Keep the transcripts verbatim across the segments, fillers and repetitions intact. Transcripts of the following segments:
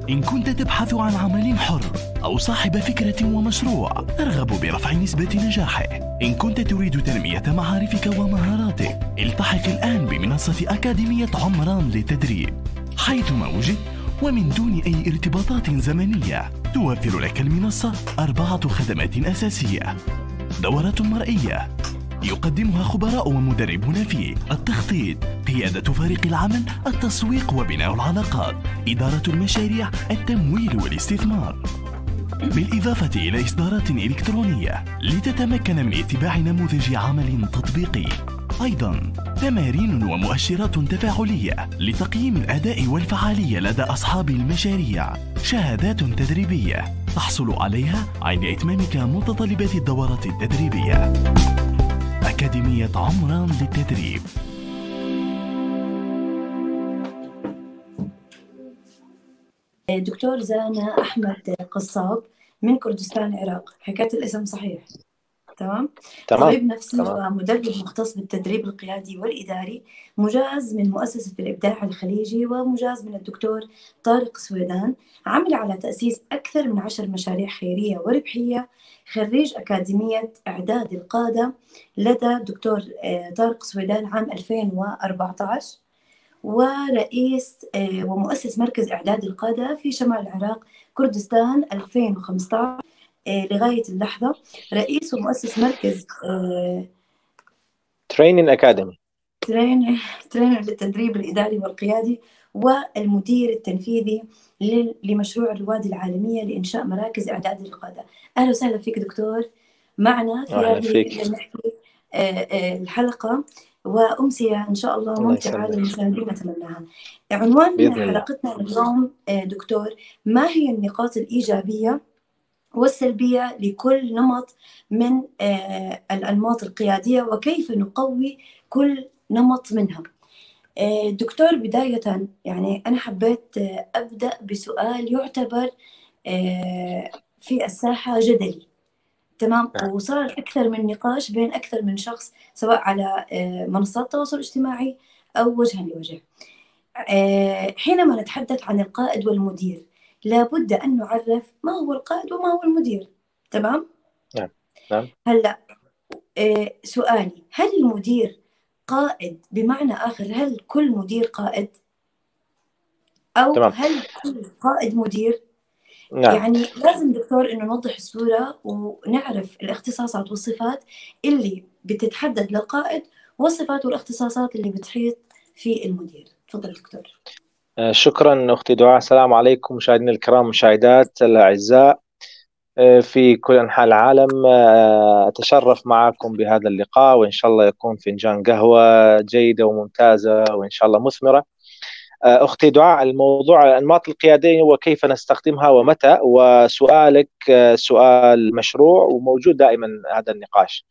إن كنت تبحث عن عمل حر أو صاحب فكرة ومشروع ترغب برفع نسبة نجاحه، إن كنت تريد تنمية معارفك ومهاراتك، التحق الآن بمنصة أكاديمية عمران للتدريب. حيثما وجدت ومن دون أي ارتباطات زمنية، توفر لك المنصة أربعة خدمات أساسية: دورات مرئية يقدمها خبراء ومدربون في التخطيط، قيادة فريق العمل، التسويق وبناء العلاقات، إدارة المشاريع، التمويل والاستثمار، بالإضافة إلى إصدارات إلكترونية لتتمكن من اتباع نموذج عمل تطبيقي. أيضاً تمارين ومؤشرات تفاعلية لتقييم الأداء والفعالية لدى أصحاب المشاريع، شهادات تدريبية تحصل عليها عند إتمامك متطلبات الدورات التدريبية. أكاديمية عمران للتدريب. دكتور زانا أحمد قصاب من كردستان العراق، حكيت الاسم صحيح؟ تمام؟ تمام. طبيب نفسي تمام. ومدرب مختص بالتدريب القيادي والإداري، مجاز من مؤسسة الإبداع الخليجي، ومجاز من الدكتور طارق سويدان. عمل على تأسيس أكثر من عشر مشاريع خيرية وربحية. خريج أكاديمية إعداد القادة لدى الدكتور طارق سويدان عام ألفين وأربعة عشر، ورئيس ومؤسس مركز إعداد القادة في شمال العراق كردستان ألفين وخمسة عشر لغاية اللحظة. رئيس ومؤسس مركز تريننج أكاديمي ترينر للتدريب الإداري والقيادي، والمدير التنفيذي لمشروع الرواد العالمية لإنشاء مراكز إعداد القادة. أهلا وسهلا فيك دكتور معنا في هذه الحلقة، وأمسية إن شاء الله ممتعة للمشاهدين نتمناها. عنوان حلقتنا اليوم دكتور: ما هي النقاط الإيجابية والسلبية لكل نمط من الأنماط القيادية، وكيف نقوي كل نمط منها؟ دكتور، بداية يعني أنا حبيت أبدأ بسؤال يعتبر في الساحة جدلي، تمام، وصار أكثر من نقاش بين أكثر من شخص سواء على منصات التواصل الاجتماعي أو وجها لوجه. حينما نتحدث عن القائد والمدير لابد أن نعرف ما هو القائد وما هو المدير، تمام؟ نعم. نعم. هلأ سؤالي: هل المدير قائد بمعنى آخر؟ هل كل مدير قائد؟ أو تمام. هل كل قائد مدير؟ نعم. يعني لازم دكتور إنه نوضح الصورة ونعرف الاختصاصات والصفات اللي بتتحدد للقائد، والصفات والاختصاصات اللي بتحيط في المدير. تفضل دكتور. شكرا أختي دعاء. السلام عليكم مشاهدينا الكرام، مشاهدات الأعزاء في كل أنحاء العالم. أتشرف معكم بهذا اللقاء، وإن شاء الله يكون فنجان قهوة جيدة وممتازة وإن شاء الله مثمرة. أختي دعاء، الموضوع الأنماط القيادية وكيف نستخدمها ومتى، وسؤالك سؤال مشروع وموجود دائما هذا النقاش.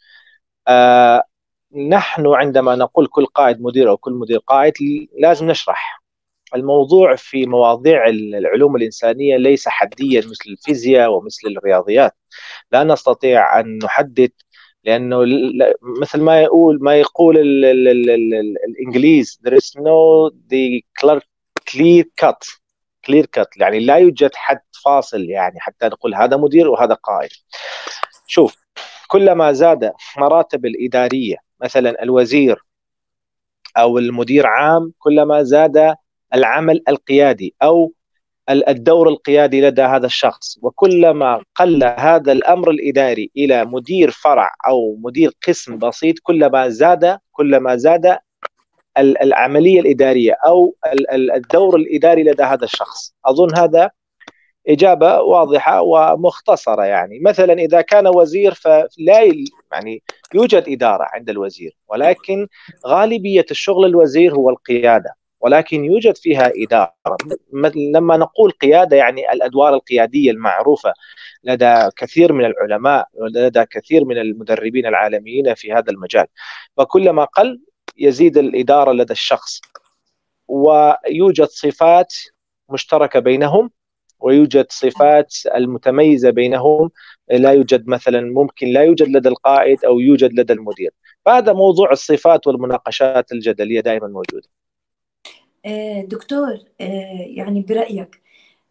نحن عندما نقول كل قائد مدير أو كل مدير قائد لازم نشرح الموضوع. في مواضيع العلوم الإنسانية ليس حديا مثل الفيزياء ومثل الرياضيات، لا نستطيع أن نحدد، لأنه مثل ما يقول ما يقول ال ال ال ال ال الإنجليز there is no the clear cut clear cut يعني لا يوجد حد فاصل، يعني حتى نقول هذا مدير وهذا قائد. شوف، كلما زاد مراتب الإدارية مثلا الوزير أو المدير عام، كلما زاد العمل القيادي أو الدور القيادي لدى هذا الشخص، وكلما قل هذا الأمر الإداري إلى مدير فرع أو مدير قسم بسيط، كلما زاد كلما زاد العملية الإدارية أو الدور الإداري لدى هذا الشخص. أظن هذا إجابة واضحة ومختصرة. يعني مثلا إذا كان وزير فلا يعني يوجد إدارة عند الوزير، ولكن غالبية الشغل الوزير هو القيادة، ولكن يوجد فيها إدارة. لما نقول قيادة يعني الأدوار القيادية المعروفة لدى كثير من العلماء ولدى كثير من المدربين العالميين في هذا المجال، فكلما قل يزيد الإدارة لدى الشخص، ويوجد صفات مشتركة بينهم ويوجد صفات المتميزة بينهم لا يوجد مثلا ممكن لا يوجد لدى القائد أو يوجد لدى المدير. فهذا موضوع الصفات والمناقشات الجدلية دائما موجودة. دكتور، يعني برأيك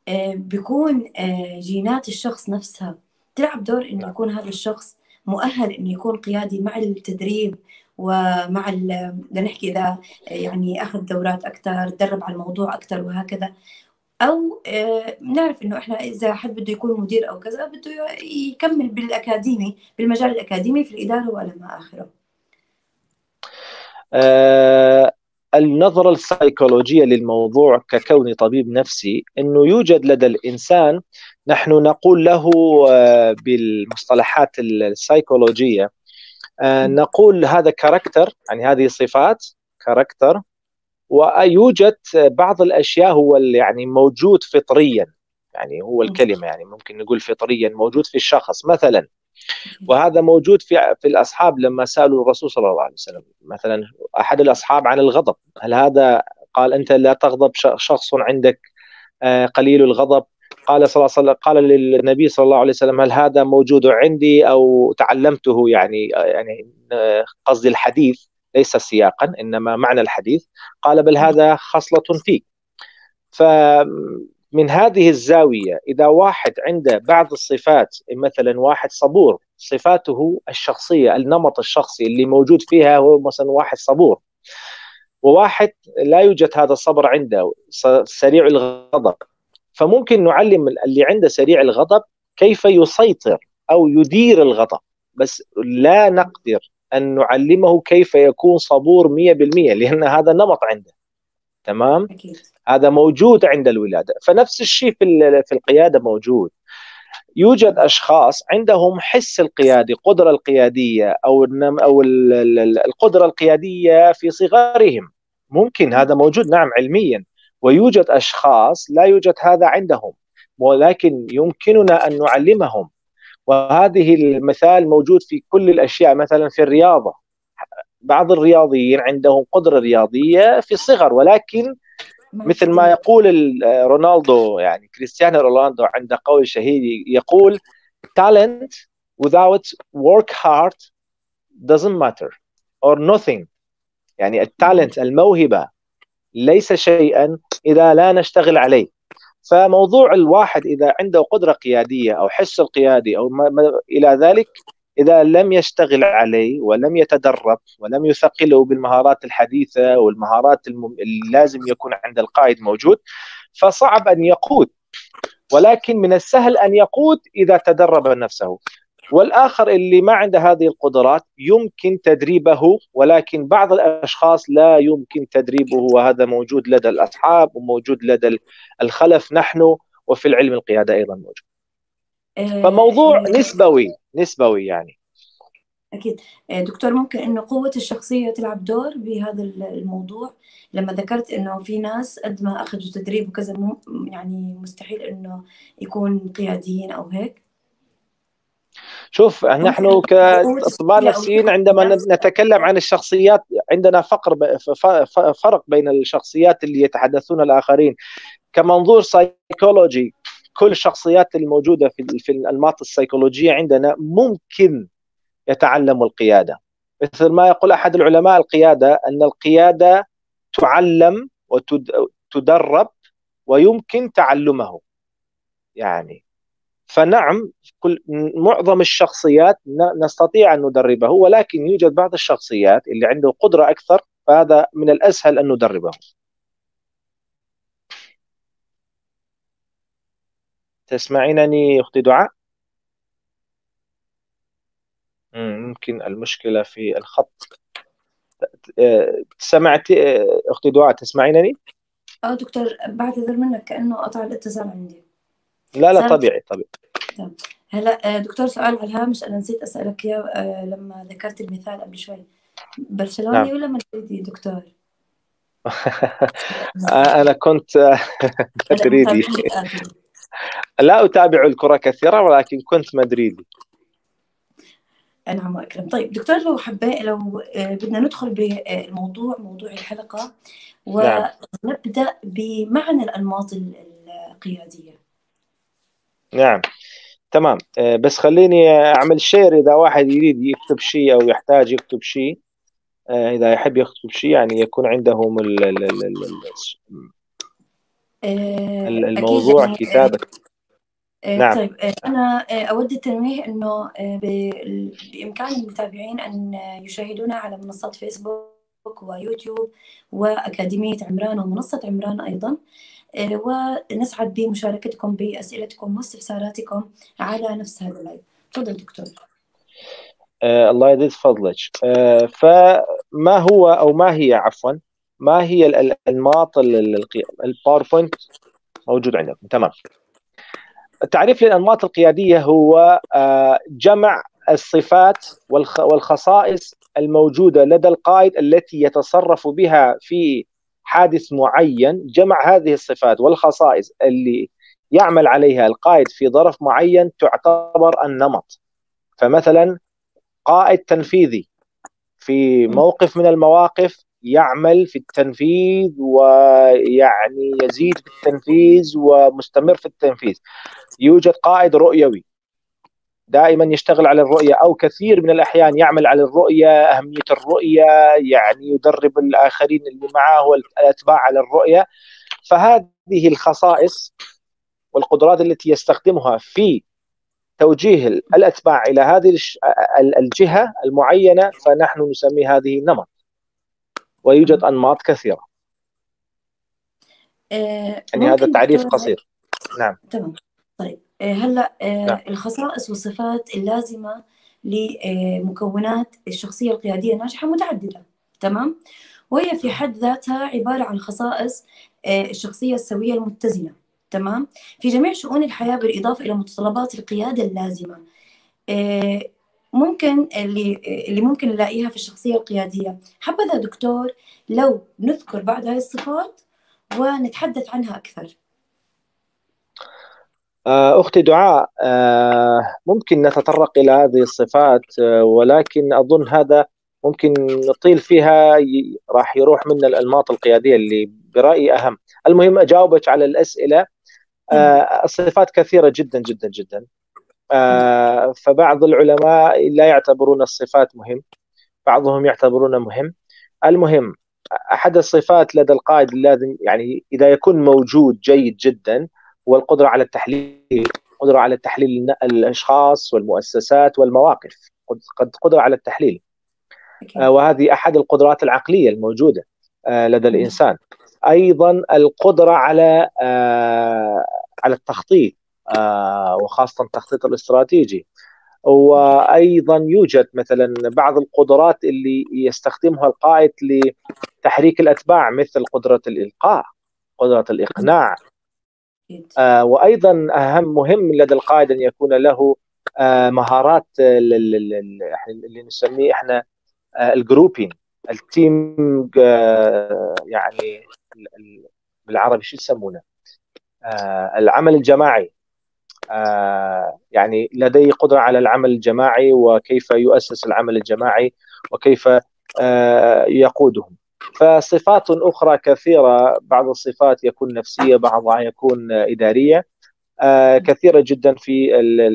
بيكون جينات الشخص نفسها تلعب دور إنه يكون هذا الشخص مؤهل إنه يكون قيادي مع التدريب ومع لنحكي إذا يعني أخذ دورات أكثر، تدرب على الموضوع أكثر وهكذا. أو نعرف إنه إحنا إذا حد بده يكون مدير أو كذا بده يكمل بالأكاديمي، بالمجال الأكاديمي في الإدارة ولا ما آخره. آه النظرة السيكولوجية للموضوع ككون طبيب نفسي أنه يوجد لدى الإنسان، نحن نقول له آه بالمصطلحات السيكولوجية، آه نقول هذا كاركتر، يعني هذه صفات كاركتر، ويوجد بعض الأشياء هو يعني موجود فطريا، يعني هو الكلمة يعني ممكن نقول فطريا موجود في الشخص مثلا. وهذا موجود في في الأصحاب لما سألوا الرسول صلى الله عليه وسلم مثلا أحد الأصحاب عن الغضب، هل هذا، قال أنت لا تغضب، شخص عندك قليل الغضب، قال صلى الله عليه وسلم، قال للنبي صلى الله عليه وسلم هل هذا موجود عندي أو تعلمته، يعني يعني قصدي الحديث ليس سياقا إنما معنى الحديث، قال بل هذا خصلة فيك. فمن هذه الزاوية إذا واحد عنده بعض الصفات، مثلا واحد صبور، صفاته الشخصية النمط الشخصي اللي موجود فيها هو مثلا واحد صبور، وواحد لا يوجد هذا الصبر عنده، سريع الغضب، فممكن نعلم اللي عنده سريع الغضب كيف يسيطر أو يدير الغضب، بس لا نقدر أن نعلمه كيف يكون صبور مئة بالمئة لأن هذا نمط عنده. تمام؟ أكيد. هذا موجود عند الولادة. فنفس الشيء في في القيادة موجود. يوجد أشخاص عندهم حس القيادي، قدرة القيادية أو أو القدرة القيادية في صغرهم، ممكن هذا موجود نعم علميا. ويوجد أشخاص لا يوجد هذا عندهم، ولكن يمكننا أن نعلمهم. وهذه المثال موجود في كل الأشياء، مثلا في الرياضة، بعض الرياضيين عندهم قدرة رياضية في الصغر، ولكن مثل ما يقول رونالدو، يعني كريستيانو رونالدو عنده قول شهير يقول talent without work hard doesn't matter or nothing. يعني التالنت الموهبة ليس شيئا إذا لا نشتغل عليه. فموضوع الواحد إذا عنده قدرة قيادية أو حس القيادي أو ما ما إلى ذلك، إذا لم يشتغل عليه ولم يتدرب ولم يثقله بالمهارات الحديثة والمهارات الم... اللي لازم يكون عند القائد موجود، فصعب أن يقود. ولكن من السهل أن يقود إذا تدرب نفسه. والآخر اللي ما عنده هذه القدرات يمكن تدريبه، ولكن بعض الأشخاص لا يمكن تدريبه، وهذا موجود لدى الأصحاب وموجود لدى الخلف نحن، وفي العلم القيادة أيضا موجود. فموضوع نسبوي نسبوي يعني. أكيد دكتور، ممكن إنه قوة الشخصية تلعب دور بهذا الموضوع. لما ذكرت إنه في ناس قد ما أخذوا تدريب وكذا يعني مستحيل إنه يكون قياديين أو هيك. شوف نحن كأطباء نفسيين عندما نتكلم عن الشخصيات عندنا فقر فرق بين الشخصيات اللي يتحدثون الآخرين كمنظور سيكولوجي. كل الشخصيات الموجودة في في الأنماط السيكولوجية عندنا ممكن يتعلم القيادة. مثل ما يقول أحد العلماء القيادة أن القيادة تعلم وتدرب ويمكن تعلمه يعني. فنعم كل معظم الشخصيات نستطيع أن ندربه، ولكن يوجد بعض الشخصيات اللي عنده قدرة أكثر، فهذا من الأسهل أن ندربه. تسمعينني أختي دعاء؟ ممكن المشكلة في الخط. سمعت أختي دعاء؟ تسمعينني؟ اه دكتور، بعتذر منك كأنه قطع الاتصال عندي. لا لا طبيعي طبيعي. هلا دكتور، سؤال على الهامش أنا نسيت أسألك إياه لما ذكرت المثال قبل شوي. برشلوني نعم. ولا مدريدي دكتور؟ أنا كنت مدريدي. لا أتابع الكرة كثيرا ولكن كنت مدريدي. نعم أكرم. طيب دكتور، لو حبيت لو بدنا ندخل بالموضوع، موضوع الحلقة، ونبدأ نعم. بمعنى الأنماط القيادية. نعم تمام. بس خليني أعمل شير إذا واحد يريد يكتب شيء أو يحتاج يكتب شيء، إذا يحب يكتب شيء يعني يكون عندهم ال ال ال ال الموضوع يعني كتابة. نعم. طيب أنا أود التنويه أنه بإمكان المتابعين أن يشاهدونا على منصات فيسبوك ويوتيوب وأكاديمية عمران ومنصة عمران أيضا، ونسعد بمشاركتكم بأسئلتكم واستفساراتكم على نفس هذا اللايف. تفضل دكتور. آه الله يزيد فضلك. آه فما هو أو ما هي عفوا ما هي الأنماط الباوربوينت موجود عندكم؟ تمام. التعريف للأنماط القيادية هو آه جمع الصفات والخصائص الموجودة لدى القائد التي يتصرف بها في حادث معين. جمع هذه الصفات والخصائص اللي يعمل عليها القائد في ظرف معين تعتبر النمط. فمثلا قائد تنفيذي في موقف من المواقف يعمل في التنفيذ ويعني يزيد في التنفيذ ومستمر في التنفيذ. يوجد قائد رؤيوي دائما يشتغل على الرؤية، أو كثير من الأحيان يعمل على الرؤية، أهمية الرؤية، يعني يدرب الآخرين اللي معه والأتباع على الرؤية. فهذه الخصائص والقدرات التي يستخدمها في توجيه الأتباع إلى هذه الجهة المعينة فنحن نسمي هذه نمط. ويوجد أنماط كثيرة. آه يعني هذا تعريف قصير. نعم. تمام. طيب هلا نعم. الخصائص والصفات اللازمة لمكونات الشخصية القيادية الناجحة متعددة، تمام؟ وهي في حد ذاتها عبارة عن خصائص الشخصية السوية المتزنة، تمام؟ في جميع شؤون الحياة بالإضافة إلى متطلبات القيادة اللازمة. ممكن اللي اللي ممكن نلاقيها في الشخصية القيادية. حبذا دكتور لو نذكر بعض هذه الصفات ونتحدث عنها أكثر. أختي دعاء، ممكن نتطرق إلى هذه الصفات، ولكن أظن هذا ممكن نطيل فيها، راح يروح منا الأنماط القيادية اللي برأيي أهم. المهم أجاوبك على الأسئلة. الصفات كثيرة جدا جدا جدا. فبعض العلماء لا يعتبرون الصفات مهم، بعضهم يعتبرونه مهم. المهم أحد الصفات لدى القائد لازم يعني إذا يكون موجود جيد جدا هو القدرة على التحليل، قدرة على تحليل الأشخاص والمؤسسات والمواقف، قد قدرة على التحليل. آه وهذه أحد القدرات العقلية الموجودة آه لدى الإنسان. أيضا القدرة على آه على التخطيط، آه وخاصة التخطيط الاستراتيجي. وأيضا يوجد مثلا بعض القدرات اللي يستخدمها القائد لتحريك الأتباع، مثل قدرة الإلقاء، قدرة الإقناع. آه وأيضا أهم مهم لدى القائد أن يكون له آه مهارات اللي نسميه إحنا آه الجروبين، التيم، آه يعني بالعربي شو يسمونه، آه العمل الجماعي. آه يعني لديه قدرة على العمل الجماعي وكيف يؤسس العمل الجماعي وكيف آه يقودهم. فصفات أخرى كثيرة، بعض الصفات يكون نفسية، بعضها يكون إدارية، آه كثيرة جدا في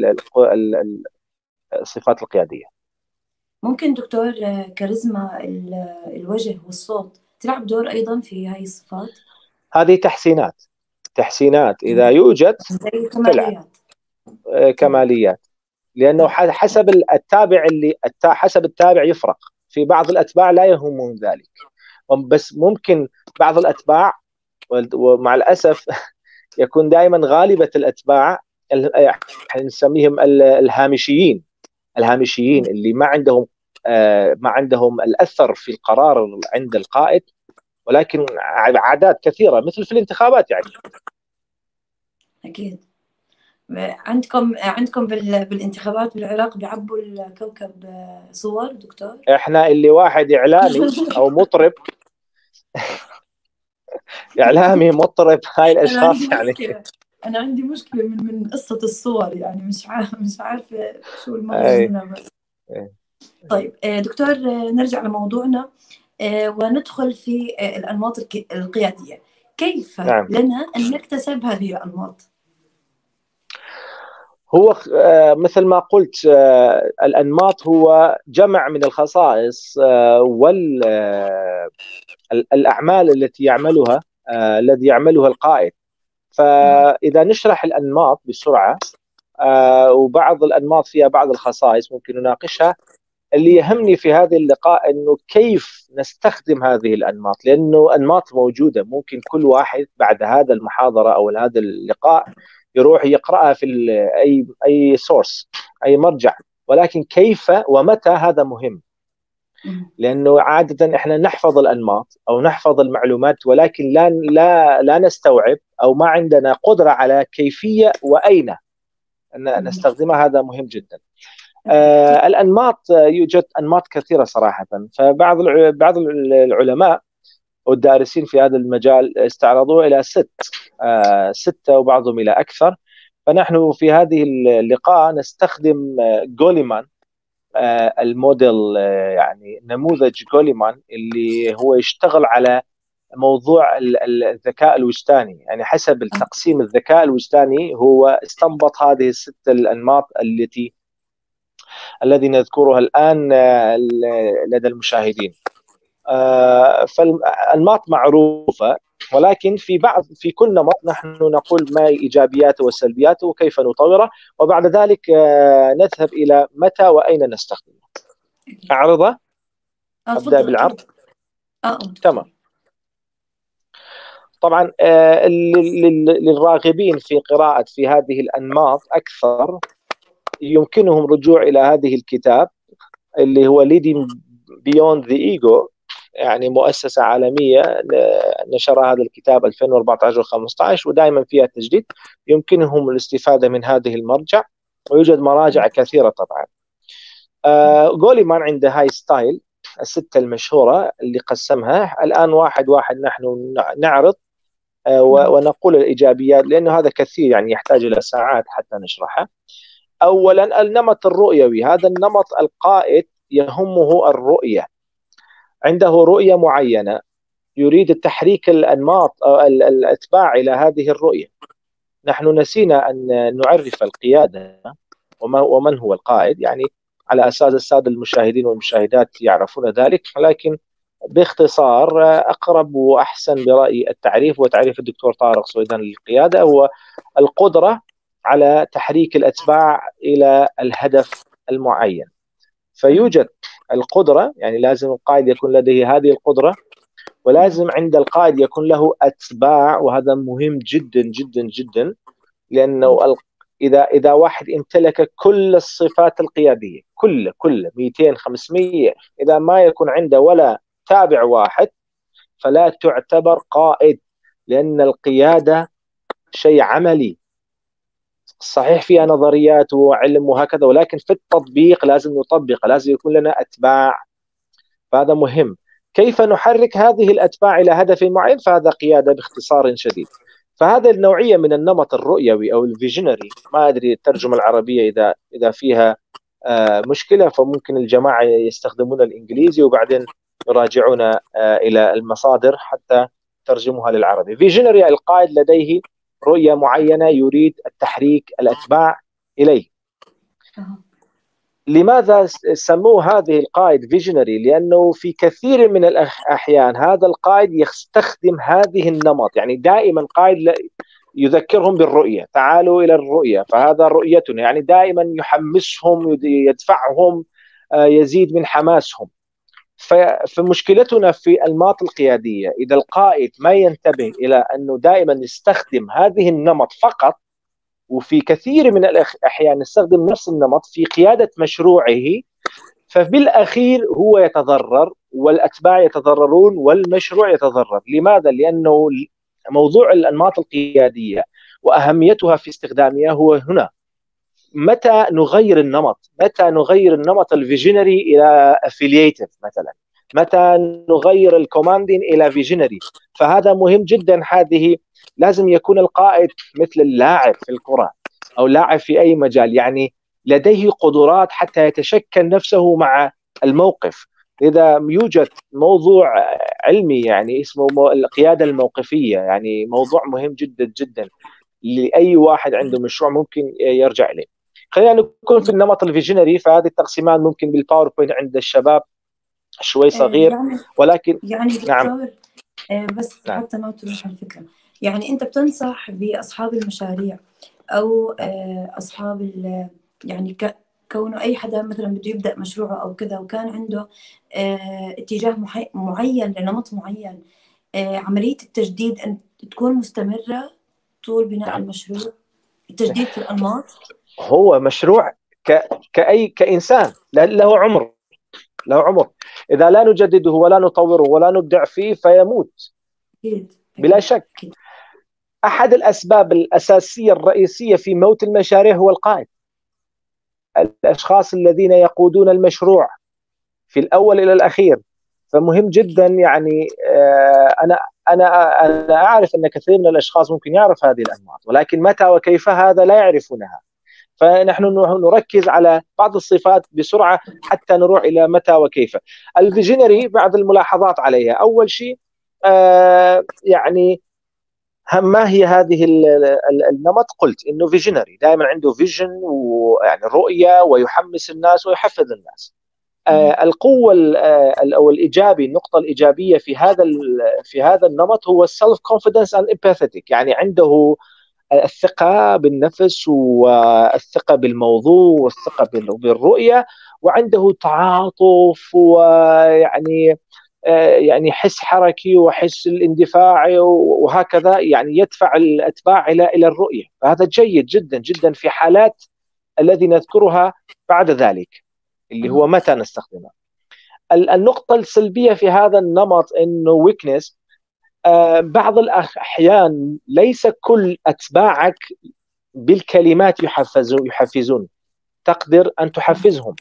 الصفات القيادية. ممكن دكتور كاريزما الوجه والصوت تلعب دور أيضا في هذه الصفات؟ هذه تحسينات تحسينات إذا يوجد زي كماليات. كماليات، لأنه حسب التابع اللي حسب التابع يفرق. في بعض الأتباع لا يهمهم ذلك، بس ممكن بعض الأتباع، ومع الأسف يكون دائما غالبة الأتباع نسميهم الهامشيين الهامشيين اللي ما عندهم ما عندهم الأثر في القرار عند القائد، ولكن عادات كثيرة مثل في الانتخابات. يعني أكيد عندكم عندكم بالانتخابات بالعراق بيعبوا الكوكب صور دكتور؟ احنا اللي واحد اعلامي او مطرب اعلامي مطرب، هاي الاشخاص يعني مشكلة. انا عندي مشكله من من قصه الصور، يعني مش عارف مش عارفه شو المغزى منها بس. طيب دكتور نرجع لموضوعنا وندخل في الانماط القياديه. كيف نعم. لنا ان نكتسب هذه الانماط؟ هو مثل ما قلت، الأنماط هو جمع من الخصائص والأعمال التي يعملها الذي يعملها القائد فإذا نشرح الأنماط بسرعة، آه وبعض الأنماط فيها بعض الخصائص ممكن نناقشها. اللي يهمني في هذا اللقاء أنه كيف نستخدم هذه الأنماط، لأنه أنماط موجودة ممكن كل واحد بعد هذا المحاضرة أو هذا اللقاء يروح يقرأها في أي أي سورس، أي مرجع، ولكن كيف ومتى هذا مهم. لأنه عادة إحنا نحفظ الأنماط أو نحفظ المعلومات، ولكن لا لا لا نستوعب أو ما عندنا قدرة على كيفية وأين أن نستخدمها. هذا مهم جدا. آه الأنماط، يوجد أنماط كثيرة صراحة، فبعض بعض العلماء والدارسين في هذا المجال استعرضوه إلى ست آه ستة وبعضهم إلى أكثر. فنحن في هذه اللقاء نستخدم جوليمان، آه الموديل، آه يعني نموذج جوليمان اللي هو يشتغل على موضوع الذكاء الوجداني. يعني حسب التقسيم الذكاء الوجداني هو استنبط هذه الست الأنماط التي الذي نذكرها الآن لدى المشاهدين. فالأنماط معروفة، ولكن في بعض في كل نمط نحن نقول ما إيجابياته وسلبياته وكيف نطوره، وبعد ذلك نذهب إلى متى وأين نستخدمه. أعرضه؟ أبدأ بالعرض. تمام. طبعا للراغبين في قراءة في هذه الأنماط أكثر يمكنهم رجوع إلى هذه الكتاب اللي هو Leading Beyond the Ego، يعني مؤسسة عالمية نشر هذا الكتاب ألفين وأربعة عشر وخمسة عشر ودائما فيها تجديد. يمكنهم الاستفادة من هذه المرجع، ويوجد مراجع كثيرة طبعا. آه جوليمان عنده هاي ستايل الستة المشهورة اللي قسمها. الآن واحد واحد نحن نعرض آه ونقول الإيجابيات، لأنه هذا كثير يعني يحتاج إلى ساعات حتى نشرحه. أولا النمط الرؤيوي، هذا النمط القائد يهمه الرؤية، عنده رؤية معينة يريد تحريك الأنماط أو الأتباع إلى هذه الرؤية. نحن نسينا أن نعرف القيادة ومن هو القائد، يعني على أساس السادة المشاهدين والمشاهدات يعرفون ذلك، ولكن باختصار أقرب وأحسن برأيي التعريف وتعريف الدكتور طارق سويدان للقيادة هو القدرة على تحريك الأتباع إلى الهدف المعين. فيوجد القدرة، يعني لازم القائد يكون لديه هذه القدرة، ولازم عند القائد يكون له أتباع، وهذا مهم جدا جدا جدا، لأنه إذا إذا واحد امتلك كل الصفات القيادية كل كل مئتين خمسمئة، إذا ما يكون عنده ولا تابع واحد فلا تعتبر قائد، لأن القيادة شيء عملي. صحيح فيها نظريات وعلم وهكذا، ولكن في التطبيق لازم نطبق، لازم يكون لنا أتباع، فهذا مهم. كيف نحرك هذه الأتباع إلى هدف معين؟ فهذا قيادة باختصار شديد. فهذا النوعية من النمط الرؤيوي أو الفيجنري، ما أدري الترجمة العربية إذا إذا فيها آه مشكلة، فممكن الجماعة يستخدمون الإنجليزي وبعدين يراجعون آه إلى المصادر حتى ترجمها للعربي. فيجنري القائد لديه رؤية معينة يريد التحريك الأتباع إليه. لماذا سموه هذه القائد فيجنري؟ لأنه في كثير من الأحيان هذا القائد يستخدم هذه النمط، يعني دائما قائد يذكرهم بالرؤية، تعالوا إلى الرؤية فهذا رؤيتنا، يعني دائما يحمسهم، يدفعهم، يزيد من حماسهم. فمشكلتنا في الأنماط القيادية إذا القائد ما ينتبه إلى أنه دائما يستخدم هذه النمط فقط، وفي كثير من الأحيان يستخدم نفس النمط في قيادة مشروعه، فبالأخير هو يتضرر والأتباع يتضررون والمشروع يتضرر. لماذا؟ لأنه موضوع الأنماط القيادية وأهميتها في استخدامها هو هنا. متى نغير النمط؟ متى نغير النمط الفيجنري إلى أفيلييتيف مثلا؟ متى نغير الكوماندين إلى فيجنري؟ فهذا مهم جدا. هذه لازم يكون القائد مثل اللاعب في الكرة أو لاعب في أي مجال، يعني لديه قدرات حتى يتشكل نفسه مع الموقف. إذا يوجد موضوع علمي يعني اسمه القيادة الموقفية، يعني موضوع مهم جدا جدا لأي واحد عنده مشروع ممكن يرجع إليه. خلينا نكون في النمط الفيجنري، فهذه التقسيمات ممكن بالباوربوينت عند الشباب شوي صغير، يعني ولكن يعني دكتور نعم. بس نعم. حتى ما تروح الفكرة، يعني أنت بتنصح بأصحاب المشاريع أو أصحاب يعني كونه أي حدا مثلا بده يبدأ مشروعه أو كذا وكان عنده اتجاه معين لنمط معين، عملية التجديد أن تكون مستمرة طول بناء نعم. المشروع، التجديد في الأنماط هو مشروع ك... كأي كإنسان له عمر، له عمر. إذا لا نجدده ولا نطوره ولا نبدع فيه فيموت أكيد. بلا شك. أكيد. أحد الأسباب الأساسية الرئيسية في موت المشاريع هو القائد. الأشخاص الذين يقودون المشروع في الأول إلى الأخير. فمهم جدا يعني أنا أنا أنا أعرف أن كثير من الأشخاص ممكن يعرف هذه الأنماط، ولكن متى وكيف هذا لا يعرفونها. فنحن نركز على بعض الصفات بسرعة حتى نروح إلى متى وكيف. الفيجنري بعض الملاحظات عليها. أول شيء آه يعني ما هي هذه النمط؟ قلت إنه فيجنري دائما عنده فيجن ويعني رؤية ويحمس الناس ويحفز الناس. آه القوة أو الإيجابي، النقطة الإيجابية في هذا في هذا النمط هو السلف كونفيدنس اند امباثيك، يعني عنده الثقة بالنفس والثقة بالموضوع والثقة بالرؤية، وعنده تعاطف ويعني يعني حس حركي وحس الاندفاعي وهكذا، يعني يدفع الأتباع إلى إلى الرؤية. فهذا جيد جدا جدا في حالات الذي نذكرها بعد ذلك اللي هو متى نستخدمها. النقطة السلبية في هذا النمط إنه ويكنس. بعض الأحيان ليس كل أتباعك بالكلمات يحفزون يحفزون تقدر أن تحفزهم.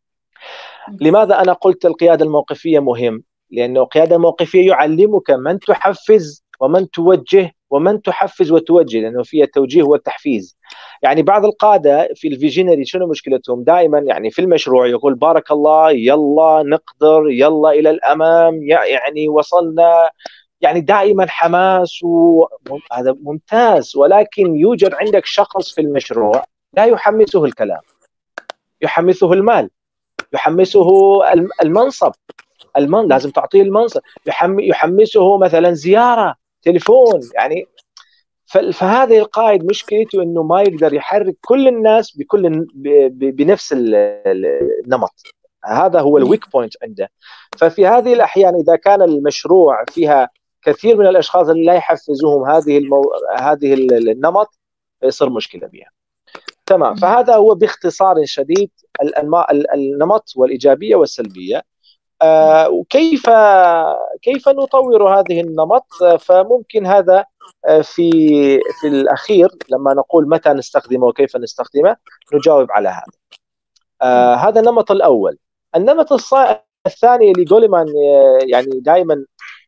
لماذا أنا قلت القيادة الموقفية مهم؟ لأنه القيادة الموقفية يعلمك من تحفز ومن توجه ومن تحفز وتوجه، لأنه فيها التوجيه والتحفيز. يعني بعض القادة في الفيجنري شنو مشكلتهم؟ دائما يعني في المشروع يقول بارك الله، يلا نقدر، يلا إلى الأمام، يعني وصلنا، يعني دائما حماس وهذا ممتاز. ولكن يوجد عندك شخص في المشروع لا يحمسه الكلام، يحمسه المال، يحمسه المنصب، المن لازم تعطيه المنصب، يحمسه مثلا زيارة، تليفون، يعني فهذا القائد مشكلته انه ما يقدر يحرك كل الناس بكل بنفس النمط. هذا هو الويك بوينت عنده. ففي هذه الأحيان إذا كان المشروع فيها كثير من الأشخاص اللي لا يحفزوهم هذه المو... هذه النمط يصير مشكلة بها. تمام. فهذا هو باختصار شديد الأنماط، النمط والإيجابية والسلبية. آه وكيف كيف نطور هذه النمط؟ فممكن هذا في في الأخير لما نقول متى نستخدمه وكيف نستخدمه نجاوب على هذا. آه هذا النمط الأول. النمط الثاني اللي جوليمان يعني دائما،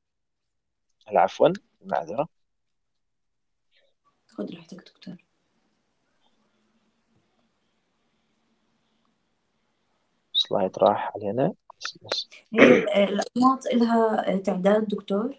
عفوا معذرة، خذ راحتك دكتور. سلايد راح علينا. هي الأنماط لها تعداد دكتور؟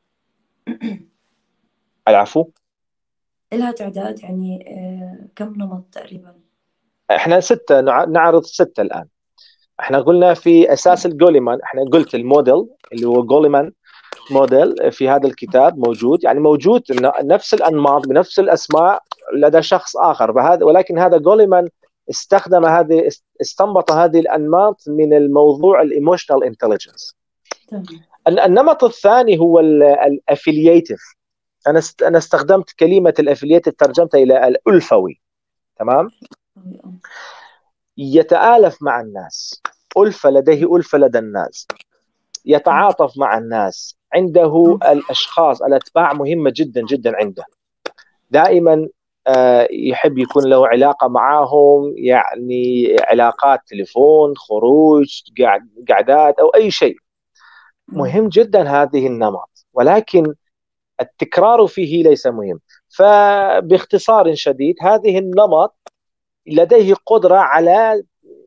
العفو. لها تعداد يعني كم نمط تقريبا؟ احنا ستة، نعرض ستة الآن. احنا قلنا في أساس الجوليمان، احنا قلت الموديل اللي هو جوليمان موديل في هذا الكتاب موجود، يعني موجود نفس الأنماط بنفس الأسماء لدى شخص آخر بهذا، ولكن هذا جوليمان استخدم هذه استنبط هذه الأنماط من الموضوع الايموشنال انتليجنس. النمط الثاني هو الافيلييتيف. انا انا استخدمت كلمه الافيلييتيف، ترجمتها الى الالفوي. تمام. يتآلف مع الناس، ألفة لديه ألفة لدى الناس، يتعاطف مع الناس، عنده الأشخاص الأتباع مهمة جدا جدا عنده، دائما يحب يكون له علاقة معهم، يعني علاقات تليفون، خروج، قعدات أو أي شيء. مهم جدا هذه النمط، ولكن التكرار فيه ليس مهم. فباختصار شديد هذه النمط لديه قدرة على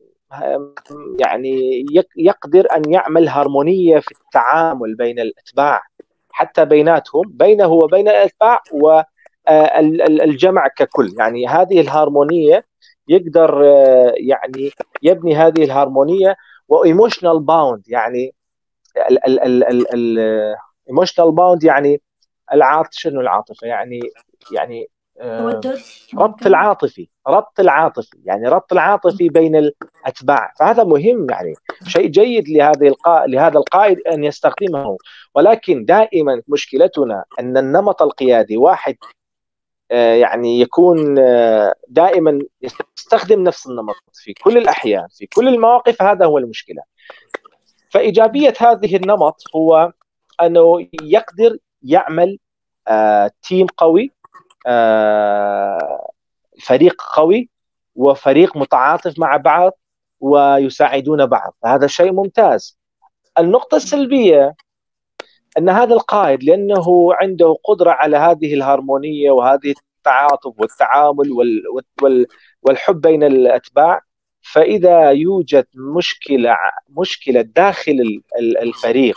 يعني يقدر أن يعمل هارمونية في التعامل بين الأتباع، حتى بيناتهم، بينه وبين الأتباع والجمع ككل. يعني هذه الهارمونية يقدر يعني يبني هذه الهارمونية وإيموشنال باوند. يعني الإيموشنال باوند يعني العاطفة. شنو العاطفة؟ يعني يعني تودد، ربط العاطفي، ربط العاطفي يعني ربط العاطفي بين الأتباع. فهذا مهم، يعني شيء جيد لهذه القائد لهذا القائد أن يستخدمه. ولكن دائما مشكلتنا أن النمط القيادي واحد يعني يكون دائما يستخدم نفس النمط في كل الأحيان في كل المواقف. هذا هو المشكلة. فإيجابية هذه النمط هو أنه يقدر يعمل آه، تيم قوي، آه، فريق قوي، وفريق متعاطف مع بعض ويساعدون بعض. هذا شيء ممتاز. النقطة السلبية أن هذا القائد لأنه عنده قدرة على هذه الهارمونية وهذه التعاطف والتعامل وال وال والحب بين الأتباع، فإذا يوجد مشكلة مشكلة داخل الفريق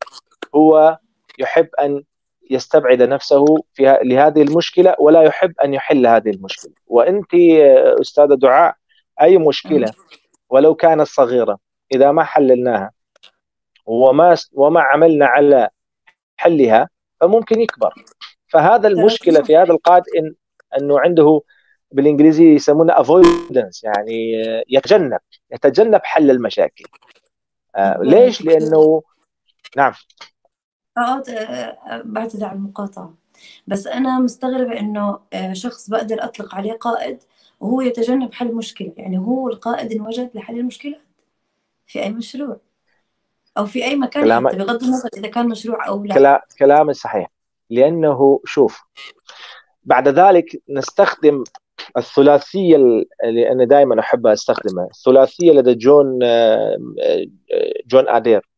هو يحب أن يستبعد نفسه في لهذه المشكلة ولا يحب أن يحل هذه المشكلة. وأنت أستاذة دعاء، أي مشكلة ولو كانت صغيرة إذا ما حللناها وما وما عملنا على حلها فممكن يكبر. فهذا المشكلة في هذا القائد إن أنه عنده بالإنجليزي يسمونه avoidance، يعني يتجنب يتجنب حل المشاكل. آه ليش؟ لأنه نعم اه بعتذر عن المقاطعة، بس أنا مستغربة إنه شخص بقدر أطلق عليه قائد وهو يتجنب حل مشكلة. يعني هو القائد إن وجد لحل المشكلات في أي مشروع أو في أي مكان، كلام... حتى بغض النظر إذا كان مشروع أو لا. كلام صحيح. لأنه شوف، بعد ذلك نستخدم الثلاثية اللي أنا دائما أحب أستخدمها، الثلاثية لدى جون جون آدير.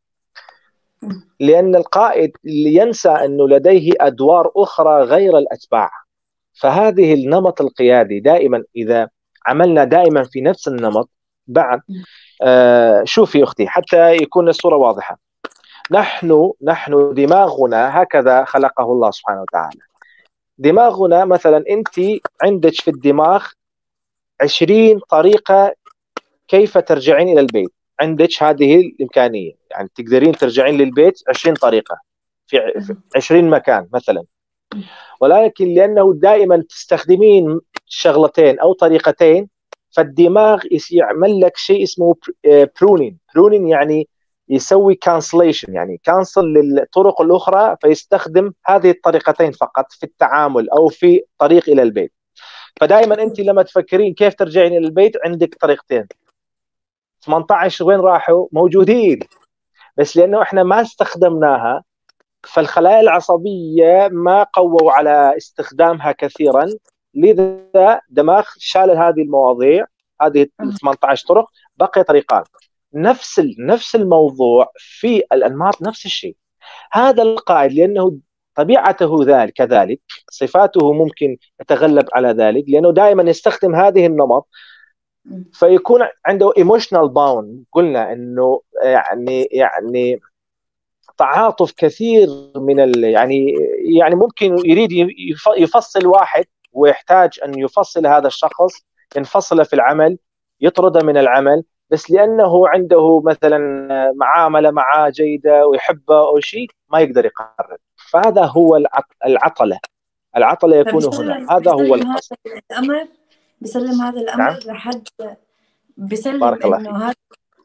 لأن القائد ينسى أنه لديه أدوار أخرى غير الأتباع. فهذه النمط القيادي دائما إذا عملنا دائما في نفس النمط بعد آه شوفي أختي حتى يكون الصورة واضحة. نحن نحن دماغنا هكذا خلقه الله سبحانه وتعالى. دماغنا مثلا أنت عندك في الدماغ عشرين طريقة كيف ترجعين إلى البيت. عندك هذه الإمكانية، يعني تقدرين ترجعين للبيت عشرين طريقة في عشرين مكان مثلا. ولكن لأنه دائما تستخدمين شغلتين أو طريقتين فالدماغ يعمل لك شيء اسمه برونين. برونين يعني يسوي كانسليشن، يعني كانسل للطرق الأخرى، فيستخدم هذه الطريقتين فقط في التعامل أو في طريق إلى البيت. فدائما أنت لما تفكرين كيف ترجعين إلى البيت عندك طريقتين. ثمانية عشر وين راحوا؟ موجودين، بس لأنه إحنا ما استخدمناها فالخلايا العصبية ما قووا على استخدامها كثيرا، لذا دماغ شال هذه المواضيع، هذه ثمانية عشر طرق، بقي طريقان. نفس نفس الموضوع في الأنماط، نفس الشيء. هذا القائد لأنه طبيعته ذلك كذلك، صفاته ممكن يتغلب على ذلك لأنه دائما يستخدم هذه النمط، فيكون عنده emotional bound. قلنا انه يعني يعني تعاطف كثير من ال يعني يعني ممكن يريد يفصل واحد ويحتاج ان يفصل هذا الشخص، ينفصل في العمل، يطرده من العمل، بس لانه عنده مثلا معامله معاه جيده ويحبه او شيء ما يقدر يقرر. فهذا هو العطله. العطله يكون هنا. هذا هو القصد. الامر بسلم هذا الامر نعم. لحد بسلم انه هذا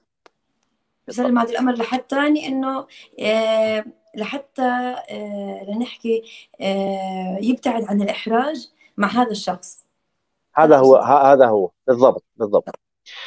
بسلم هذا الامر لحد ثاني انه آه لحتى آه لنحكي آه يبتعد عن الاحراج مع هذا الشخص. هذا هو هذا هو بالضبط بالضبط.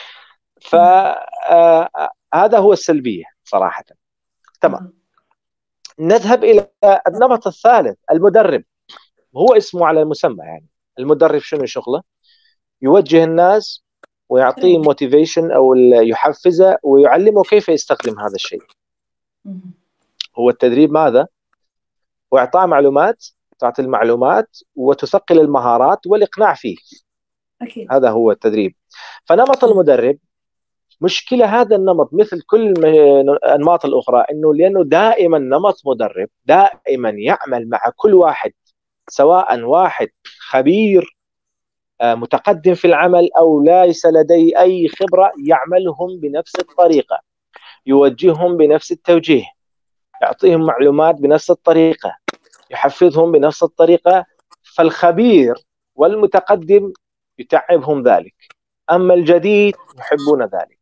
فهذا هو السلبيه صراحه. تمام. نذهب الى النمط الثالث، المدرب. هو اسمه على المسمى. يعني المدرب شنو شغله؟ يوجه الناس ويعطيه موتيفيشن او يحفزه ويعلمه كيف يستخدم هذا الشيء. هو التدريب ماذا؟ واعطاء معلومات، تعطي المعلومات وتثقل المهارات والاقناع فيه. أكيد. هذا هو التدريب. فنمط المدرب مشكله هذا النمط مثل كل الانماط الاخرى انه لانه دائما نمط مدرب دائما يعمل مع كل واحد، سواء واحد خبير متقدم في العمل أو ليس لديه أي خبرة، يعملهم بنفس الطريقة، يوجههم بنفس التوجيه، يعطيهم معلومات بنفس الطريقة. يحفزهم بنفس الطريقة، فالخبير والمتقدم يتعبهم ذلك، أما الجديد يحبون ذلك.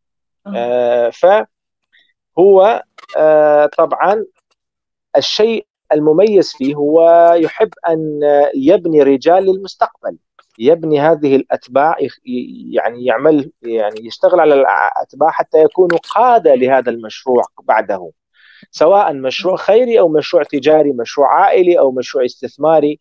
آه فهو آه طبعا الشيء المميز فيه هو يحب أن يبني رجال للمستقبل، يبني هذه الأتباع، يعني يعمل يعني يشتغل على الأتباع حتى يكونوا قادة لهذا المشروع بعده، سواء مشروع خيري أو مشروع تجاري، مشروع عائلي أو مشروع استثماري.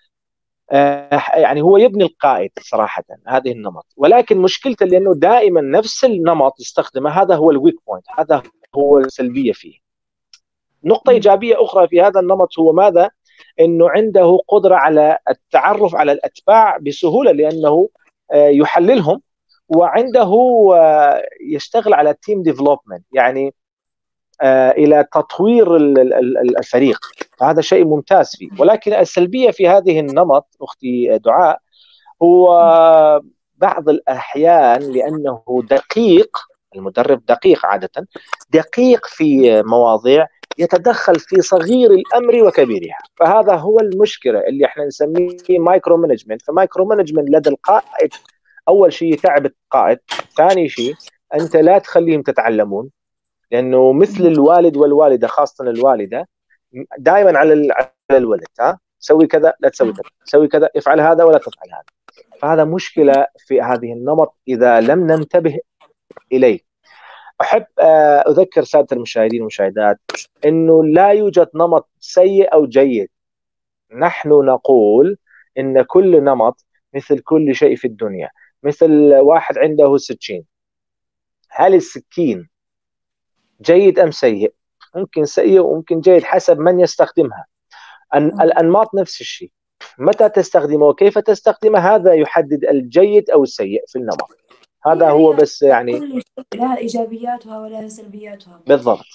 يعني هو يبني القائد صراحة هذه النمط، ولكن مشكلته لأنه دائما نفس النمط يستخدمه، هذا هو الويك بوينت، هذا هو السلبية فيه. نقطة إيجابية أخرى في هذا النمط هو ماذا؟ أنه عنده قدرة على التعرف على الأتباع بسهولة، لأنه يحللهم، وعنده يشتغل على تيم ديفلوبمنت، يعني إلى تطوير الفريق، هذا شيء ممتاز فيه. ولكن السلبية في هذه النمط أختي دعاء هو بعض الأحيان لأنه دقيق، المدرب دقيق عادة، دقيق في مواضيع، يتدخل في صغير الأمر وكبيرها، فهذا هو المشكلة اللي احنا نسميه مايكرو مانجمنت. فمايكرو مانجمنت لدى القائد أول شيء يتعب القائد، ثاني شيء أنت لا تخليهم تتعلمون، لأنه مثل الوالد والوالدة، خاصة الوالدة دائما على الولد، ها سوي كذا لا تسوي كذا، سوي كذا افعل هذا ولا تفعل هذا. فهذا مشكلة في هذه النمط إذا لم ننتبه إليه. أحب أذكر سادة المشاهدين والمشاهدات أنه لا يوجد نمط سيء أو جيد، نحن نقول إن كل نمط مثل كل شيء في الدنيا، مثل واحد عنده سكين، هل السكين جيد أم سيء؟ ممكن سيء وممكن جيد حسب من يستخدمها. الأنماط نفس الشيء، متى تستخدمه وكيف تستخدمه هذا يحدد الجيد أو السيء في النمط. هذا هو بس يعني لها إيجابياتها ولها سلبياتها. بالضبط.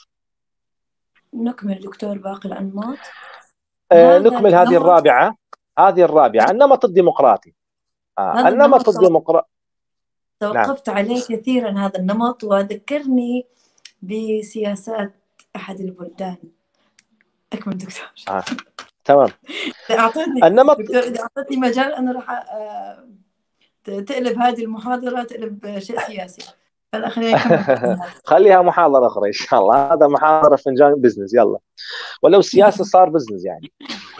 نكمل دكتور باقي الأنماط. آه نكمل هذه الرابعة، هذه الرابعة النمط الديمقراطي. آه النمط الديمقراطي توقفت نعم. عليه كثيرا هذا النمط، وذكرني بسياسات أحد البلدان. أكمل دكتور. آه. تمام. أعطيتني النمط دكتور، إذا أعطيتني مجال أنا راح تقلب هذه المحاضرة تقلب شيء سياسي، فلا خلينا نكمل. خليها محاضرة أخرى إن شاء الله، هذا محاضرة فنجان بزنس، يلا ولو السياسة صار بزنس يعني.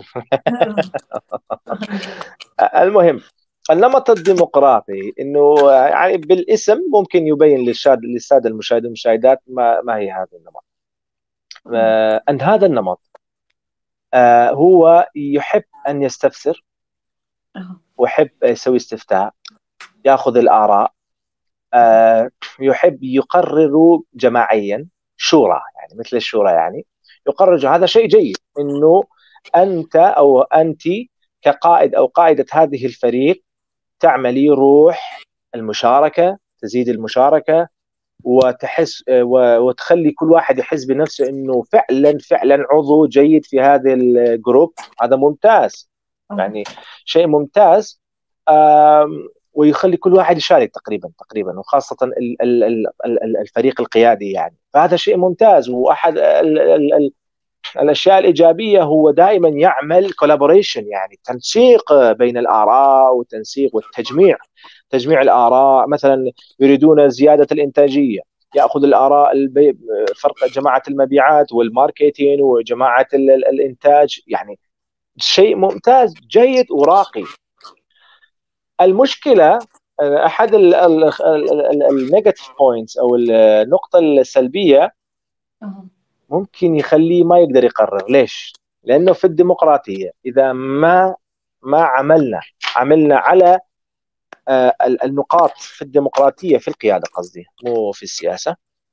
المهم النمط الديمقراطي انه يعني بالاسم ممكن يبين للشاد للساده المشاهدين والمشاهدات ما, ما هي هذا النمط. آه ان هذا النمط آه هو يحب ان يستفسر، ويحب يسوي استفتاء، ياخذ الاراء، آه يحب يقرر جماعيا، شورى يعني مثل الشورى، يعني يقرر. هذا شيء جيد انه انت او انت كقائد او قائده هذه الفريق تعملي روح المشاركة، تزيد المشاركة وتحس وتخلي كل واحد يحس بنفسه انه فعلا فعلا عضو جيد في هذا الجروب. هذا ممتاز، يعني شيء ممتاز، ويخلي كل واحد يشارك تقريبا تقريبا وخاصة الفريق القيادي يعني، فهذا شيء ممتاز. واحد الاشياء الايجابيه هو دائما يعمل كولابوريشن، يعني تنسيق بين الاراء وتنسيق والتجميع، تجميع الاراء. مثلا يريدون زياده الانتاجيه، ياخذ الاراء البي... فرق جماعه المبيعات والماركتين وجماعه الانتاج، يعني شيء ممتاز جيد وراقي. المشكله احد النيجاتيف بوينتس او النقطه السلبيه ممكن يخليه ما يقدر يقرر. ليش؟ لأنه في الديمقراطية إذا ما ما عملنا عملنا على آه النقاط في الديمقراطية في القيادة، قصدي مو في السياسة.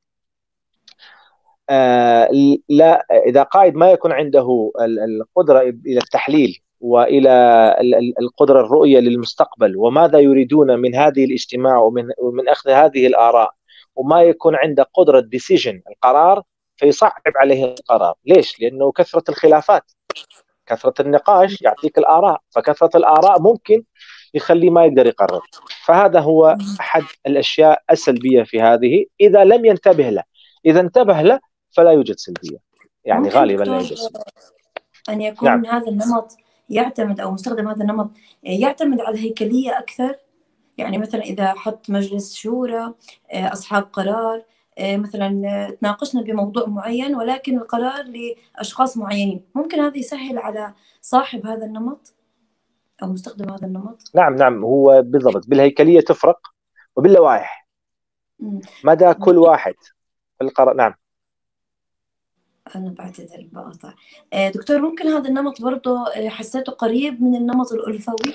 آه لا، إذا قائد ما يكون عنده القدرة إلى التحليل وإلى القدرة الرؤية للمستقبل وماذا يريدون من هذه الاجتماع ومن ومن أخذ هذه الآراء، وما يكون عنده قدرة ديسيجن القرار، فيصعب عليه القرار. ليش؟ لأنه كثرة الخلافات، كثرة النقاش يعطيك الآراء، فكثرة الآراء ممكن يخليه ما يقدر يقرر. فهذا هو أحد الأشياء السلبية في هذه إذا لم ينتبه له. إذا انتبه له فلا يوجد سلبية، يعني غالبا لا يوجد سلبية. أن يكون نعم. هذا النمط يعتمد أو مستخدم هذا النمط يعتمد على الهيكلية أكثر، يعني مثلا إذا حط مجلس شورى أصحاب قرار مثلا تناقشنا بموضوع معين ولكن القرار لأشخاص معينين، ممكن هذا يسهل على صاحب هذا النمط أو مستخدم هذا النمط. نعم نعم هو بالضبط، بالهيكلية تفرق وباللوائح مدى كل واحد في القرار. نعم. أنا بعتذر بقطع. دكتور ممكن هذا النمط برضه حسيته قريب من النمط الألفوي؟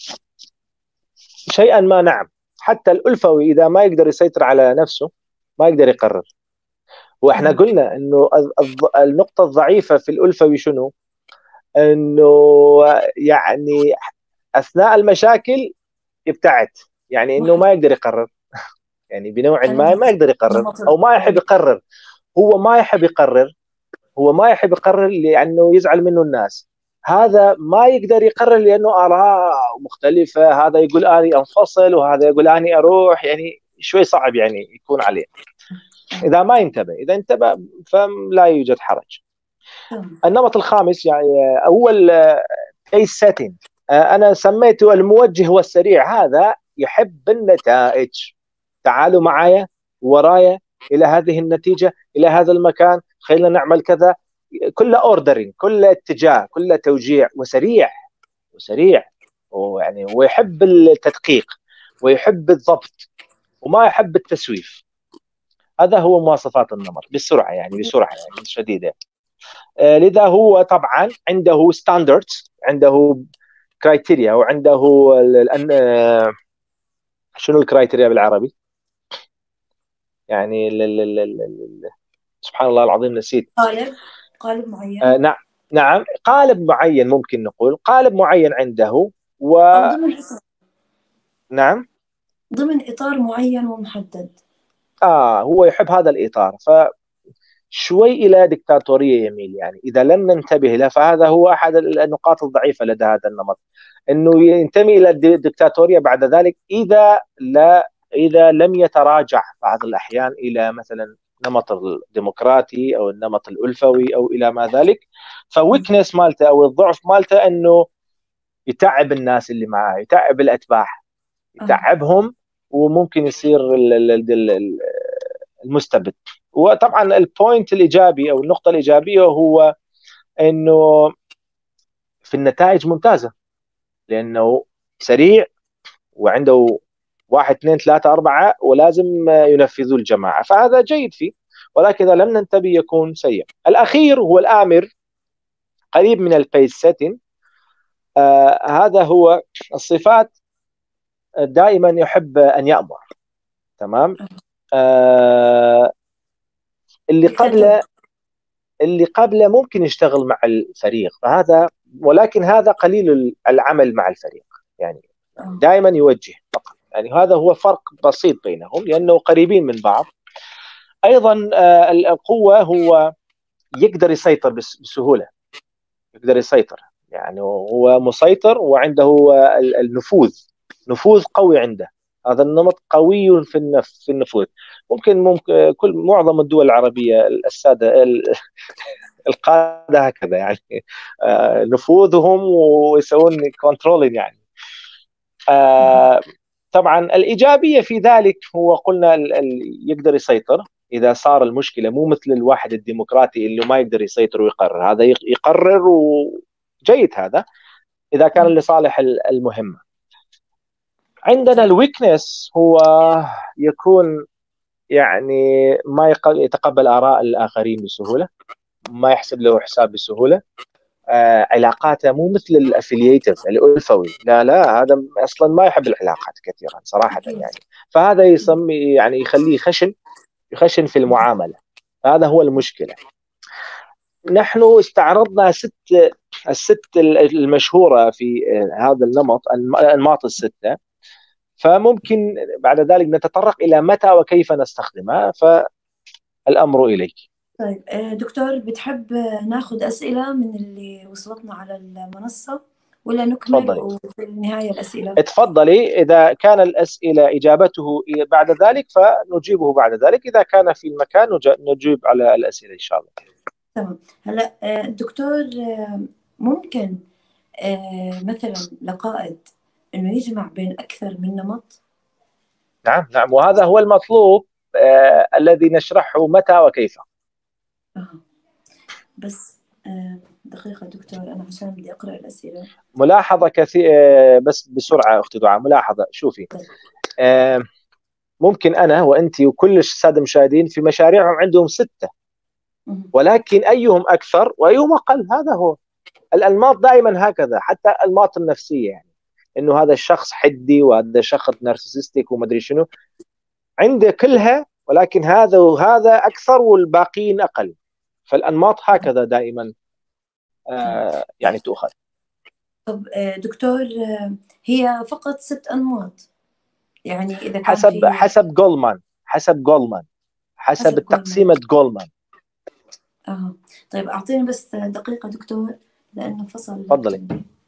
شيئا ما نعم، حتى الألفوي إذا ما يقدر يسيطر على نفسه ما يقدر يقرر. وإحنا قلنا إنه النقطة الضعيفة في الألفوي شنو؟ إنه يعني أثناء المشاكل يبتعد، يعني إنه ما يقدر يقرر، يعني بنوع ما ما يقدر يقرر أو ما يحب يقرر. هو ما يحب يقرر هو ما يحب يقرر لأنه يزعل منه الناس. هذا ما يقدر يقرر لأنه آراء مختلفة، هذا يقول أني أنفصل وهذا يقول أني أروح، يعني شوي صعب يعني يكون عليه إذا ما ينتبه. إذا انتبه فلا يوجد حرج. النمط الخامس يعني أول بيس سيتنج، أنا سميته الموجه والسريع. هذا يحب النتائج، تعالوا معايا ورايا إلى هذه النتيجة، إلى هذا المكان، خلينا نعمل كذا، كل اوردرين، كل اتجاه، كل توجيع، وسريع وسريع ويعني ويحب التدقيق ويحب الضبط وما يحب التسويف. هذا هو مواصفات النمط بالسرعه، يعني بسرعه يعني شديده. آه لذا هو طبعا عنده ستاندردز، عنده كرايتيريا، وعنده آه شنو الكرايتيريا بالعربي؟ يعني ال ال ال ال سبحان الله العظيم نسيت. قالب قالب معين. آه نعم نعم قالب معين، ممكن نقول قالب معين عنده و أو ضمن نعم ضمن إطار معين ومحدد. آه هو يحب هذا الإطار، فشوي إلى دكتاتورية يميل. يعني إذا لم ننتبه له فهذا هو أحد النقاط الضعيفة لدى هذا النمط، أنه ينتمي إلى الدكتاتورية بعد ذلك إذا لا إذا لم يتراجع بعض الأحيان إلى مثلا النمط الديمقراطي أو النمط الألفوي أو إلى ما ذلك. فويكنس مالته أو الضعف مالته أنه يتعب الناس اللي معاه، يتعب الأتباع، يتعبهم، وممكن يصير المستبد. وطبعا البوينت الإيجابي أو النقطة الإيجابية هو أنه في النتائج ممتازة، لأنه سريع وعنده واحد اثنين ثلاثة أربعة ولازم ينفذوا الجماعة، فهذا جيد فيه. ولكن إذا لم ننتبه يكون سيء. الأخير هو الآمر، قريب من البيس سيتين. آه هذا هو الصفات دائما يحب أن يأمر. تمام. آه اللي قبله اللي قبله ممكن يشتغل مع الفريق، فهذا ولكن هذا قليل العمل مع الفريق، يعني دائما يوجه فقط. يعني هذا هو فرق بسيط بينهم لأنه قريبين من بعض. أيضا آه القوة هو يقدر يسيطر بسهولة، يقدر يسيطر، يعني هو مسيطر وعنده النفوذ، نفوذ قوي عنده. هذا النمط قوي في النف في النفوذ. ممكن ممكن كل معظم الدول العربية السادة القادة هكذا، يعني آه نفوذهم ويسوون كنترولين يعني. آه طبعا الإيجابية في ذلك هو قلنا ال ال يقدر يسيطر إذا صار المشكلة، مو مثل الواحد الديمقراطي اللي ما يقدر يسيطر ويقرر. هذا يقرر وجيد هذا إذا كان لصالح المهمة. عندنا الويكنس هو يكون يعني ما يتقبل آراء الآخرين بسهولة، ما يحسب له حساب بسهولة. آه علاقاته مو مثل الافيلييتيف الألفوي، لا لا هذا اصلا ما يحب العلاقات كثيرا صراحه يعني. فهذا يسمي يعني يخليه خشن يخشن في المعامله. هذا هو المشكله. نحن استعرضنا ست الست المشهوره في هذا النمط، الانماط السته، فممكن بعد ذلك نتطرق الى متى وكيف نستخدمها، فالامر اليك. طيب دكتور، بتحب ناخذ أسئلة من اللي وصلتنا على المنصة ولا نكمل تفضلي. وفي النهاية الأسئلة؟ تفضلي. إذا كان الأسئلة إجابته بعد ذلك فنجيبه بعد ذلك، إذا كان في المكان نجيب على الأسئلة إن شاء الله. تمام. هلا دكتور، ممكن آه مثلا لقائد إنه يجمع بين أكثر من نمط؟ نعم نعم، وهذا هو المطلوب آه الذي نشرحه متى وكيف. آه. بس آه دقيقة دكتور، أنا عشان بدي أقرأ الأسئلة. ملاحظة كثير آه بس بسرعة أختي دعاء، ملاحظة. شوفي آه ممكن أنا وأنت وكل السادة المشاهدين في مشاريعهم عندهم ستة، ولكن أيهم أكثر وأيهم أقل، هذا هو الأنماط دائما هكذا، حتى الأنماط النفسية، يعني إنه هذا الشخص حدي وهذا شخص نارسيسستيك ومدري شنو، عنده كلها، ولكن هذا وهذا أكثر والباقيين أقل. فالأنماط هكذا دائما آه يعني تؤخذ. طب آه دكتور، آه هي فقط ست أنماط يعني إذا كان حسب في حسب جولمان حسب جولمان حسب, حسب التقسيمة جولمان. آه. طيب أعطيني بس دقيقة دكتور لأنه فصل. تفضلي.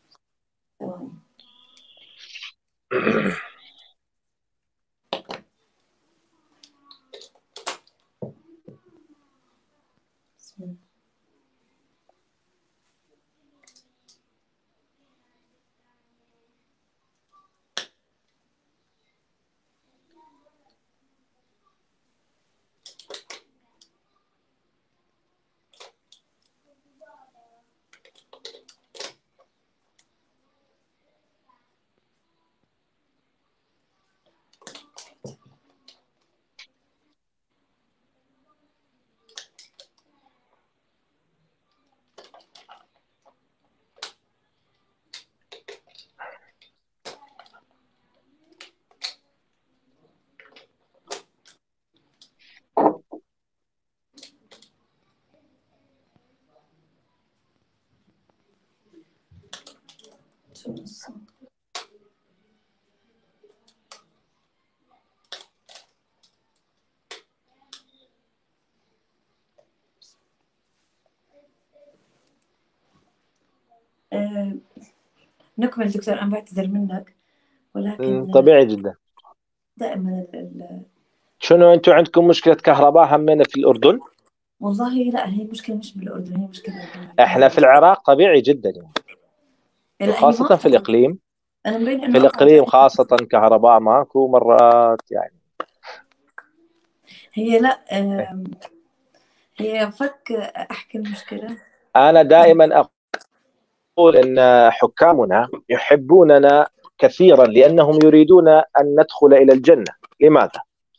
آه، نكمل دكتور، أنا بعتذر منك ولكن طبيعي جدا. دائما ال... شنو أنتم عندكم مشكلة كهرباء همنا في الأردن؟ والله لا، هي مشكلة مش بالأردن، هي مشكلة إحنا في العراق طبيعي جدا يعني، خاصة في الإقليم. أنا في الإقليم خاصة كهرباء ماكو مرات يعني. هي لا آه، هي فك أحكي المشكلة. أنا دائما أقول إن حكامنا يحبوننا كثيرا لأنهم يريدون أن ندخل إلى الجنة. لماذا؟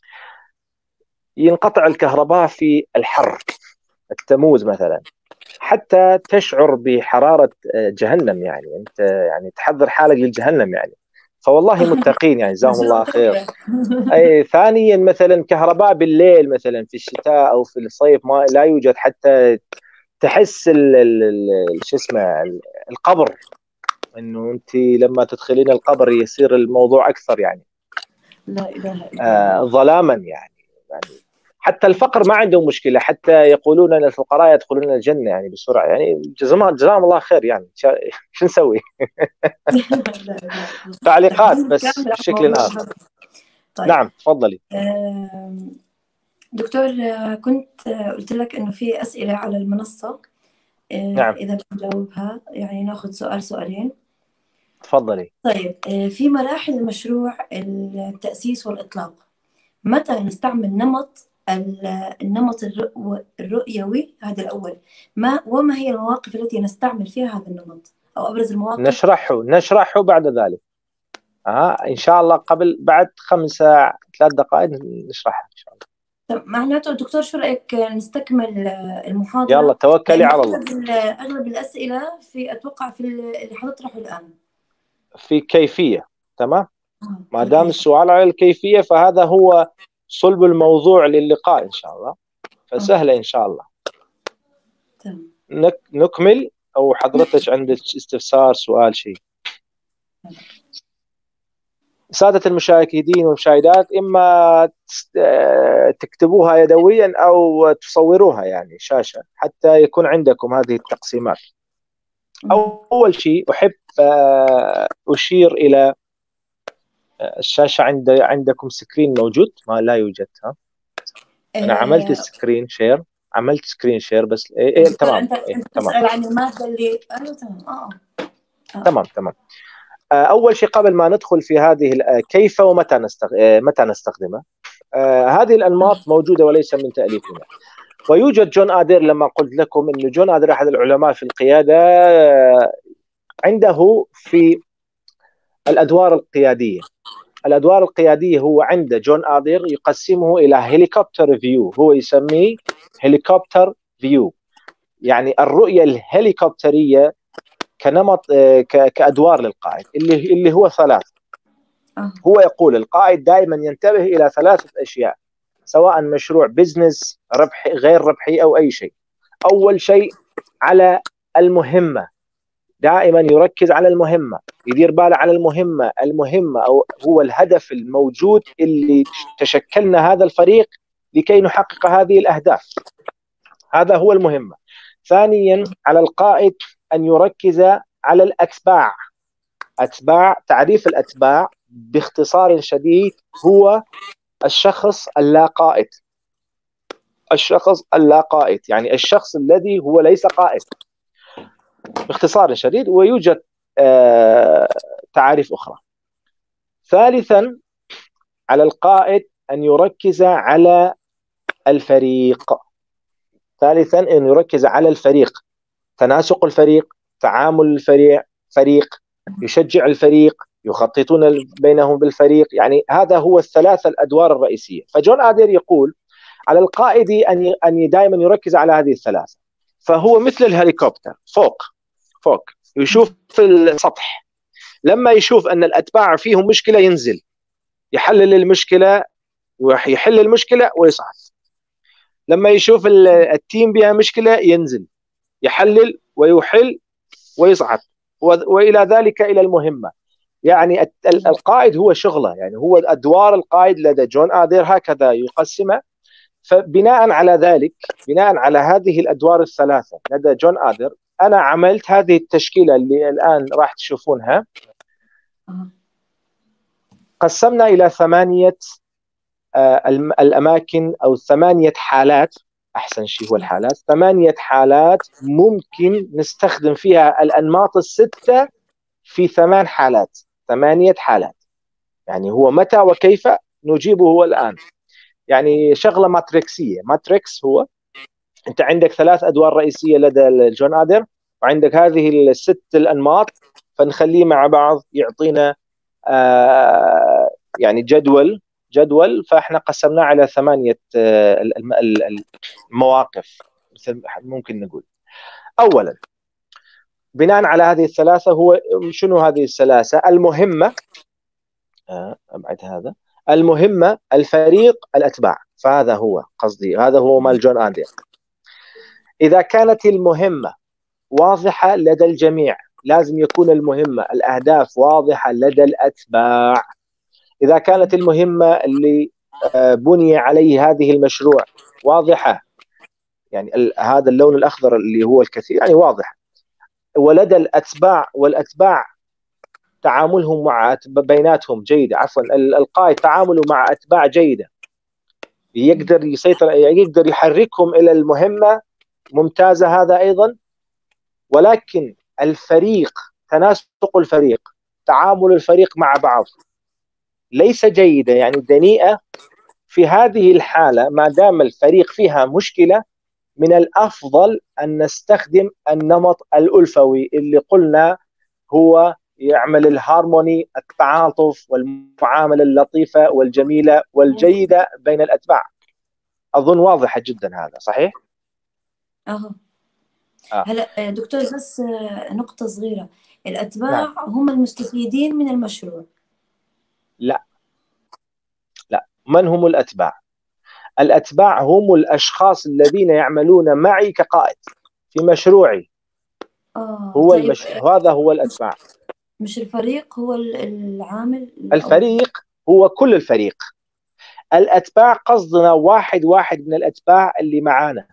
ينقطع الكهرباء في الحر التموز مثلا حتى تشعر بحرارة جهنم، يعني أنت يعني تحضر حالك للجهنم يعني. فوالله متقين يعني، جزاهم الله خير. أي ثانيا مثلا كهرباء بالليل مثلا في الشتاء أو في الصيف ما لا يوجد، حتى تحس شو اسمه القبر، انه انت لما تدخلين القبر يصير الموضوع اكثر يعني لا اله الا الله. آه ظلاما يعني. يعني حتى الفقر ما عندهم مشكله، حتى يقولون ان الفقراء يدخلون الجنه يعني بسرعه، يعني جزاهم جزاهم الله خير يعني. شو نسوي؟ تعليقات بس بشكل اخر. طيب. نعم تفضلي. دكتور، كنت قلت لك انه في اسئله على المنصه، نعم. اذا بنجاوبها يعني ناخذ سؤال سؤالين. تفضلي. طيب، في مراحل المشروع التاسيس والاطلاق متى نستعمل نمط النمط الرؤيوي؟ هذا الأول. ما وما هي المواقف التي نستعمل فيها هذا النمط، أو أبرز المواقف؟ نشرحه نشرحه بعد ذلك. آه إن شاء الله قبل بعد خمسة ثلاث دقائق نشرحها إن شاء الله. طب معناته دكتور شو رأيك نستكمل المحاضرة؟ يلا توكلي على الله. أغلب الأسئلة في أتوقع في اللي حنطرحه الآن في كيفية. تمام. ما دام السؤال على الكيفية فهذا هو صلب الموضوع للقاء إن شاء الله، فسهلة إن شاء الله. تمام. نك نكمل أو حضرتك عندك استفسار سؤال شيء؟ سادة المشاهدين والمشاهدات، إما تكتبوها يدويا أو تصوروها يعني شاشة حتى يكون عندكم هذه التقسيمات. أول شيء أحب أشير إلى الشاشة. عند عندكم سكرين موجود؟ ما لا يوجد. ها أنا عملت السكرين شير. عملت سكرين شير بس. إيه إيه تمام. انت إيه انت تمام تسال عن الماده اللي ايوه تمام. اه اه تمام تمام. اول شيء قبل ما ندخل في هذه كيف ومتى نستخ... متى نستخدمها، آه هذه الانماط موجوده وليس من تاليفنا. ويوجد جون آدير، لما قلت لكم انه جون آدير احد العلماء في القياده، آه عنده في الادوار القياديه الادوار القياديه هو عنده جون آدير يقسمه الى هليكوبتر فيو، هو يسميه هليكوبتر فيو، يعني الرؤيه الهليكوبتريه كنمط كادوار للقائد، اللي اللي هو ثلاث. هو يقول القائد دائما ينتبه الى ثلاثه اشياء، سواء مشروع بزنس ربحي غير ربحي او اي شيء. اول شيء على المهمه، دائما يركز على المهمه، يدير باله على المهمه المهمه او هو الهدف الموجود اللي تشكلنا هذا الفريق لكي نحقق هذه الاهداف، هذا هو المهمه. ثانيا على القائد ان يركز على الاتباع. اتباع، تعريف الاتباع باختصار شديد هو الشخص اللا قائد. الشخص اللا قائد يعني الشخص الذي هو ليس قائد باختصار شديد، ويوجد آه تعاريف أخرى. ثالثا على القائد أن يركز على الفريق. ثالثا أن يركز على الفريق، تناسق الفريق، تعامل الفريق فريق، يشجع الفريق، يخططون بينهم بالفريق. يعني هذا هو الثلاثة الأدوار الرئيسية. فجون آدير يقول على القائد أن أن دائما يركز على هذه الثلاثة. فهو مثل الهليكوبتر فوق فوق يشوف في السطح، لما يشوف أن الأتباع فيهم مشكلة ينزل يحلل المشكلة ويحل المشكلة ويصعد. لما يشوف التيم بها مشكلة ينزل يحلل ويحل ويصعد، وإلى ذلك إلى المهمة. يعني القائد هو شغله، يعني هو أدوار القائد لدى جون آدير هكذا يقسمه. فبناء على ذلك، بناء على هذه الأدوار الثلاثة لدى جون آدير، أنا عملت هذه التشكيلة اللي الآن راح تشوفونها. قسمنا إلى ثمانية الأماكن أو ثمانية حالات، أحسن شيء هو الحالات، ثمانية حالات ممكن نستخدم فيها الأنماط الستة في ثمان حالات، ثمانية حالات. يعني هو متى وكيف نجيبه هو الآن، يعني شغلة ماتريكسية. ماتريكس هو أنت عندك ثلاث أدوار رئيسية لدى جون آدير، وعندك هذه الست الأنماط، فنخليه مع بعض يعطينا آه يعني جدول جدول فاحنا قسمناه على ثمانية آه المواقف ممكن نقول. أولا بناء على هذه الثلاثة، هو شنو هذه الثلاثة؟ المهمة، آه أبعد هذا، المهمة، الفريق، الأتباع. فهذا هو قصدي، هذا هو مال جون آدير. إذا كانت المهمة واضحة لدى الجميع، لازم يكون المهمة الأهداف واضحة لدى الأتباع. إذا كانت المهمة اللي بني عليه هذه المشروع واضحة، يعني هذا اللون الأخضر اللي هو الكثير يعني واضح، ولدى الأتباع والأتباع تعاملهم مع بيناتهم جيدة، عفوا القائد تعامله مع أتباع جيدة، يقدر يسيطر، يقدر يحركهم إلى المهمة ممتازة، هذا أيضا. ولكن الفريق، تناسق الفريق، تعامل الفريق مع بعض ليس جيدة، يعني دنيئة. في هذه الحالة ما دام الفريق فيها مشكلة، من الأفضل أن نستخدم النمط الألفوي اللي قلنا هو يعمل الهارموني، التعاطف والمعاملة اللطيفة والجميلة والجيدة بين الأتباع. أظن واضحة جدا، هذا صحيح؟ أهو. آه. هلا دكتور، بس نقطة صغيرة، الأتباع نعم. هم المستفيدين من المشروع؟ لا لا، من هم الأتباع؟ الأتباع هم الأشخاص الذين يعملون معي كقائد في مشروعي. آه. هو طيب. المشروع، هذا هو الأتباع. مش الفريق هو العامل؟ الفريق هو كل الفريق. الأتباع قصدنا واحد واحد من الأتباع اللي معانا.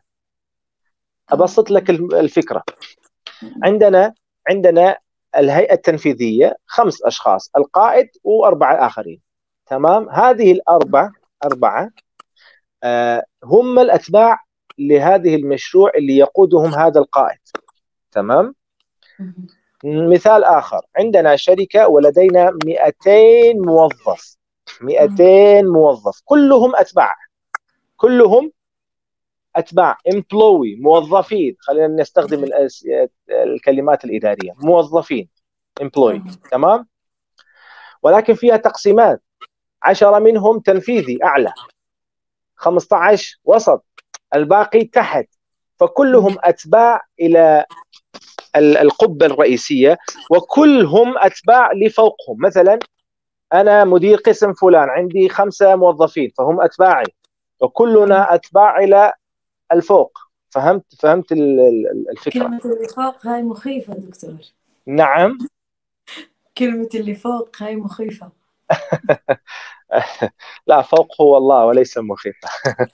أبسط لك الفكرة. عندنا عندنا الهيئة التنفيذية خمس أشخاص، القائد وأربعة آخرين، تمام؟ هذه الأربعة أربعة آه هم الأتباع لهذه المشروع اللي يقودهم هذا القائد. تمام. مثال آخر، عندنا شركة ولدينا مئتين موظف، مئتين موظف كلهم أتباع، كلهم أتباع employee، موظفين، خلينا نستخدم الكلمات الإدارية، موظفين employee. تمام. ولكن فيها تقسيمات، عشرة منهم تنفيذي أعلى، خمسة عشر وسط، الباقي تحت، فكلهم أتباع إلى القبة الرئيسية، وكلهم أتباع لفوقهم. مثلا أنا مدير قسم فلان، عندي خمسة موظفين فهم أتباعي، وكلنا أتباع إلى الفوق. فهمت فهمت الفكرة؟ كلمة اللي فوق هاي مخيفة دكتور. نعم. كلمة اللي فوق هاي مخيفة. لا، فوق هو الله وليس مخيفة.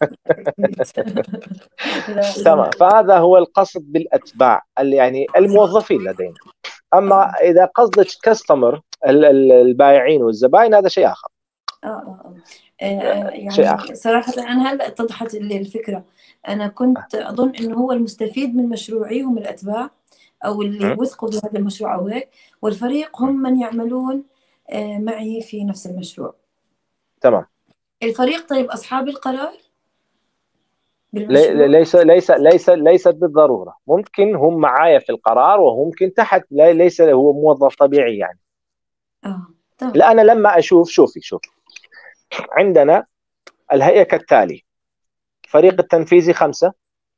تمام. فهذا هو القصد بالأتباع، يعني الموظفين لدينا. أما إذا قصدك كاستمر، البائعين والزبائن، هذا شيء آخر. آه آه آه يعني صراحة أنا هلأ اتضحت لي الفكرة. أنا كنت أظن إنه هو المستفيد من مشروعي هم الأتباع أو اللي وثقوا بهذا المشروع أو هيك، والفريق هم من يعملون معي في نفس المشروع. تمام. الفريق طيب أصحاب القرار بالمشروع؟ ليس ليس ليس ليست بالضرورة، ممكن هم معايا في القرار وممكن تحت، ليس هو موظف طبيعي يعني. آه تمام. لا، أنا لما أشوف، شوفي شوفي عندنا الهيئة كالتالي: فريق التنفيذي خمسة،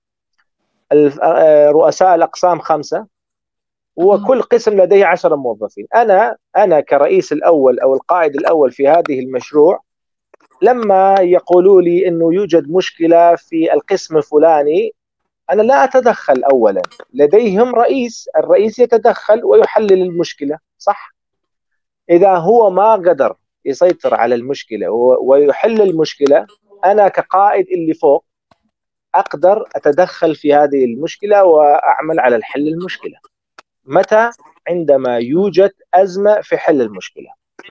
رؤساء الأقسام خمسة، وكل قسم لديه عشرة موظفين. أنا أنا كرئيس الأول أو القائد الأول في هذه المشروع، لما يقولوا لي إنه يوجد مشكلة في القسم الفلاني، أنا لا أتدخل. أولا لديهم رئيس، الرئيس يتدخل ويحلل المشكلة، صح؟ إذا هو ما قدر يسيطر على المشكلة ويحل المشكلة، أنا كقائد اللي فوق أقدر أتدخل في هذه المشكلة وأعمل على الحل المشكلة. متى؟ عندما يوجد أزمة في حل المشكلة.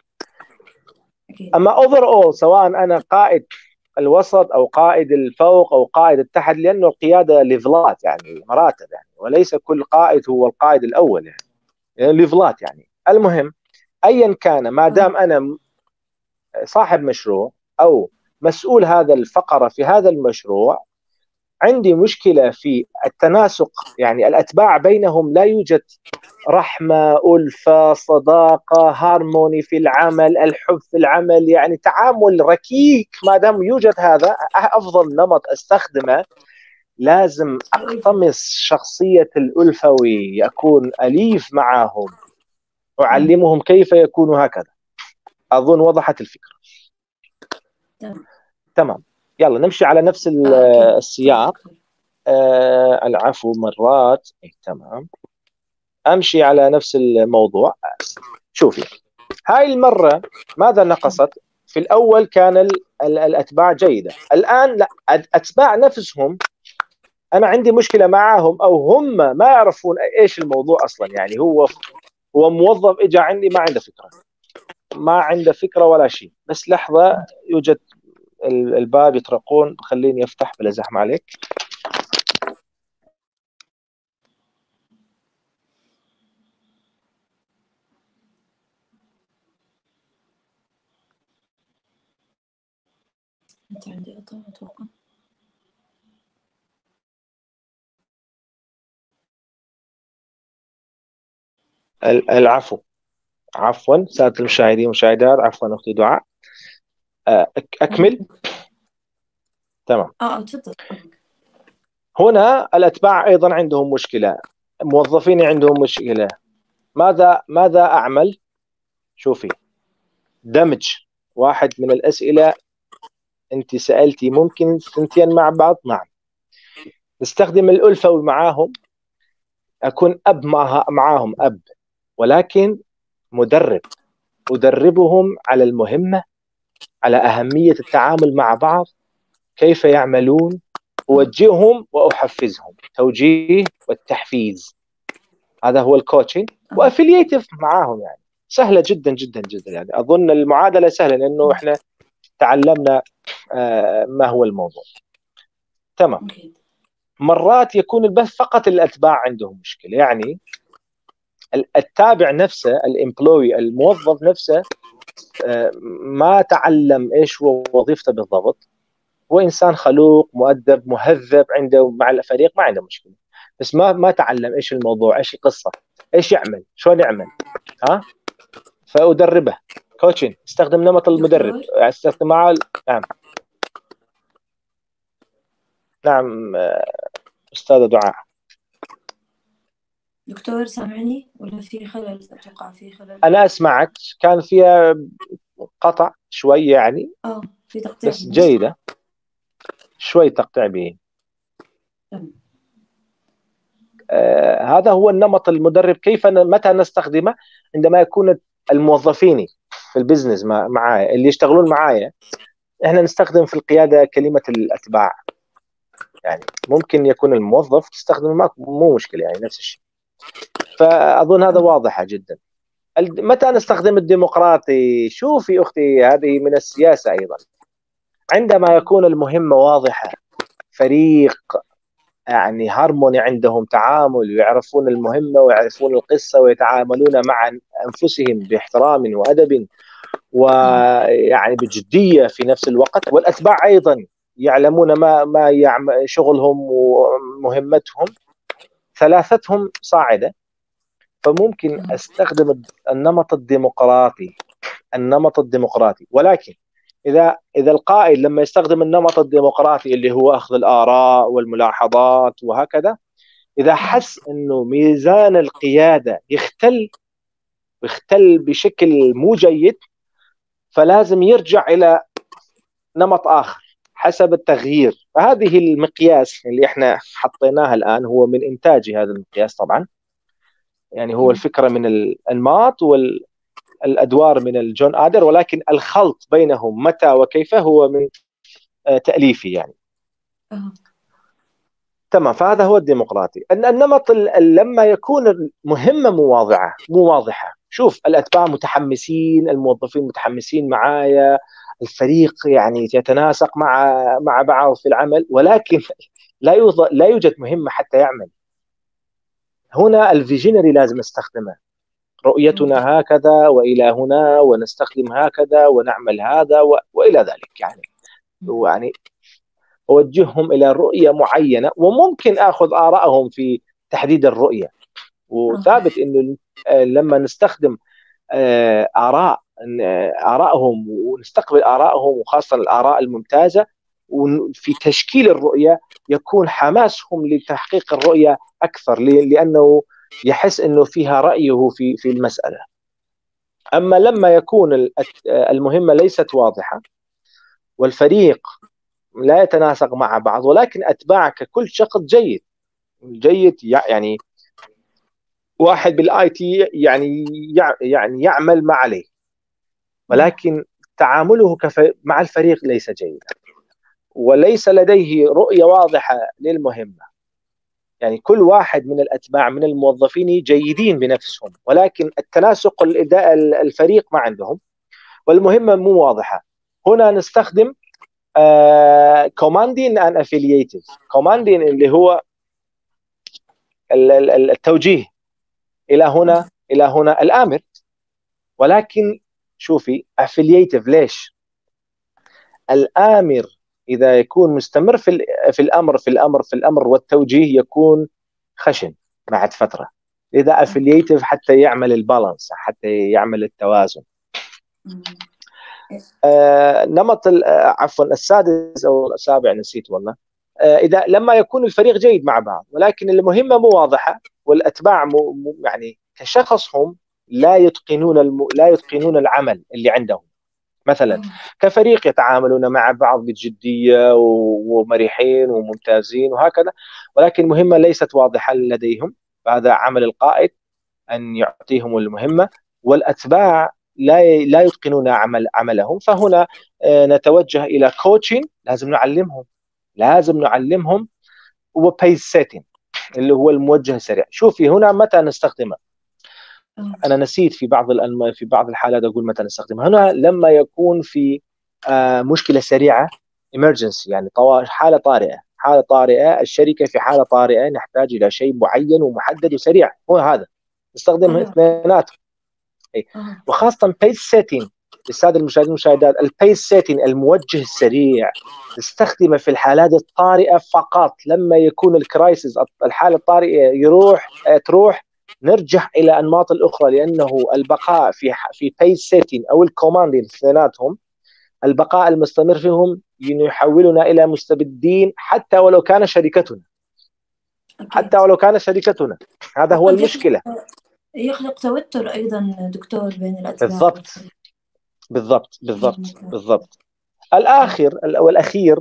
أما overall، سواء أنا قائد الوسط أو قائد الفوق أو قائد التحت، لأنه القيادة ليفلات يعني مراتب يعني، وليس كل قائد هو القائد الأول يعني, يعني ليفلات يعني. المهم أيا كان، ما دام أنا صاحب مشروع أو مسؤول هذا الفقرة في هذا المشروع، عندي مشكلة في التناسق، يعني الأتباع بينهم لا يوجد رحمة، ألفة، صداقة، هارموني في العمل، الحب في العمل، يعني تعامل ركيك. ما دام يوجد هذا، أفضل نمط أستخدمه لازم أقتمص شخصية الألفوي، أكون أليف معهم، أعلمهم كيف يكونوا هكذا. أظن وضحت الفكرة. تمام. يلا نمشي على نفس السياق. آه العفو مرات. تمام. أمشي على نفس الموضوع. شوفي، هاي المرة ماذا نقصت؟ في الأول كان ال ال الأتباع جيدة، الآن لا، أتباع نفسهم أنا عندي مشكلة معهم، أو هم ما يعرفون إيش الموضوع أصلا. يعني هو هو موظف إجا عندي ما عنده فكرة، ما عنده فكرة ولا شيء. بس لحظة، يوجد الباب يطرقون، خليني أفتح بلا زحمة عليك. أنت عندي قطع أتوقع. العفو، عفوا سادة المشاهدين والمشاهدات، عفوا أختي دعاء. أكمل. تمام. اه تفضل. هنا الأتباع أيضا عندهم مشكلة، موظفين عندهم مشكلة. ماذا ماذا أعمل؟ شوفي، دمج. واحد من الأسئلة أنت سألتي ممكن ثنتين مع بعض. نعم، نستخدم الألفة معاهم، أكون أب معاهم، أب، ولكن مدرب، أدربهم على المهمة، على أهمية التعامل مع بعض، كيف يعملون، أوجههم وأحفزهم، توجيه والتحفيز. هذا هو الكوتشنج. وأفلييتيف معاهم، يعني سهلة جدا جدا جدا. يعني أظن المعادلة سهلة لأنه إحنا تعلمنا آه ما هو الموضوع. تمام. مرات يكون البث فقط الأتباع عندهم مشكلة. يعني التابع نفسه، الامبلوي، الموظف نفسه ما تعلم ايش هو وظيفته بالضبط، هو انسان خلوق مؤدب مهذب عنده مع الفريق ما عنده مشكله، بس ما ما تعلم ايش الموضوع، ايش القصه، ايش يعمل، شلون يعمل. ها فادربه كوتشنج، استخدم نمط المدرب، استخدم معه. نعم نعم استاذه دعاء. دكتور سامعني ولا في خلل؟ اتوقع في خلل. انا اسمعك، كان فيها قطع شوي يعني. اه في تقطيع بس جيده، شوي تقطيع به. آه هذا هو النمط المدرب. كيف متى نستخدمه؟ عندما يكون الموظفين في البزنس معايا، اللي يشتغلون معايا، احنا نستخدم في القياده كلمه الاتباع. يعني ممكن يكون الموظف تستخدم معك مو مشكله، يعني نفس الشيء. فاظن هذا واضحه جدا. متى نستخدم الديمقراطي؟ شوفي اختي، هذه من السياسه ايضا. عندما يكون المهمه واضحه، فريق يعني هارموني عندهم تعامل، ويعرفون المهمة ويعرفون القصة ويتعاملون مع أنفسهم باحترام وأدب ويعني بجدية في نفس الوقت، والأتباع أيضا يعلمون ما ما يعمل شغلهم ومهمتهم، ثلاثتهم صاعدة. فممكن أستخدم النمط الديمقراطي، النمط الديمقراطي. ولكن إذا إذا القائد لما يستخدم النمط الديمقراطي اللي هو أخذ الآراء والملاحظات وهكذا، إذا حس إنه ميزان القيادة يختل يختل بشكل مو جيد، فلازم يرجع إلى نمط آخر حسب التغيير. فهذه المقياس اللي إحنا حطيناها الآن هو من إنتاج هذا المقياس طبعا. يعني هو الفكرة من الأنماط والأدوار من الجون آدر، ولكن الخلط بينهم متى وكيف هو من تأليفي يعني. أه. تمام. فهذا هو الديمقراطي. النمط لما يكون مهمة مو واضحة مو واضحة شوف، الأتباع متحمسين، الموظفين متحمسين معايا، الفريق يعني يتناسق مع مع بعض في العمل، ولكن لا يوجد لا يوجد مهمة حتى يعمل. هنا الفيجنري لازم استخدمه. رؤيتنا هكذا وإلى هنا، ونستخدم هكذا ونعمل هذا و... وإلى ذلك. يعني يعني أوجههم إلى رؤية معينة، وممكن أخذ آرائهم في تحديد الرؤية. وثابت إنه لما نستخدم آراء آرائهم ونستقبل آرائهم، وخاصة الآراء الممتازة، وفي تشكيل الرؤية، يكون حماسهم لتحقيق الرؤية أكثر، لأنه يحس إنه فيها رأيه في في المسألة. أما لما يكون المهمة ليست واضحة والفريق لا يتناسق مع بعض، ولكن أتباعك كل شخص جيد جيد يعني واحد بالاي تي يعني يعني يعمل ما عليه، ولكن تعامله كف... مع الفريق ليس جيدا، وليس لديه رؤية واضحة للمهمة. يعني كل واحد من الأتباع من الموظفين جيدين بنفسهم، ولكن التناسق الإداء الفريق ما عندهم، والمهمة مو واضحة. هنا نستخدم كوماندين ان افيلييتيف. كوماندين اللي هو التوجيه الى هنا الى هنا، الامر. ولكن شوفي افيلييتيف ليش؟ الامر اذا يكون مستمر في في الامر في الامر في الامر والتوجيه يكون خشن بعد فتره. اذا افيلييتيف حتى يعمل البالانس، حتى يعمل التوازن. آه نمط عفوا السادس او السابع نسيت والله. آه اذا لما يكون الفريق جيد مع بعض، ولكن المهمه مو واضحه، والاتباع مو يعني كشخصهم لا يتقنون الم... لا يتقنون العمل اللي عندهم. مثلا كفريق يتعاملون مع بعض بجديه ومريحين وممتازين وهكذا، ولكن المهمه ليست واضحه لديهم. فهذا عمل القائد ان يعطيهم المهمه، والاتباع لا لا يتقنون عمل عملهم. فهنا نتوجه الى كوتشنج. لازم نعلمهم لازم نعلمهم وبيس سيتنج اللي هو الموجه السريع. شوفي هنا متى نستخدمه. انا نسيت في بعض الأنم... في بعض الحالات اقول متى نستخدمه. هنا لما يكون في آه مشكله سريعه emergency، يعني طوارئ، حاله طارئه، حالة طارئة، الشركة في حالة طارئة نحتاج إلى شيء معين ومحدد وسريع، هو هذا نستخدم اثنيناتهم. آه. وخاصة بيس سيتنج للسادة المشاهدين والمشاهدات، البيس سيتنج الموجه السريع نستخدمه في الحالات الطارئة فقط. لما يكون الكرايسيس الحالة الطارئة يروح تروح نرجع إلى أنماط الأخرى، لأنه البقاء في في بيس سيتنج أو الكوماندين اثنيناتهم البقاء المستمر فيهم يحولنا إلى مستبدين حتى ولو كان شركتنا. أكيد. حتى ولو كان شركتنا، هذا هو المشكلة. يخلق توتر أيضا دكتور بين الأتباع. بالضبط بالضبط بالضبط بالضبط. الآخر والأخير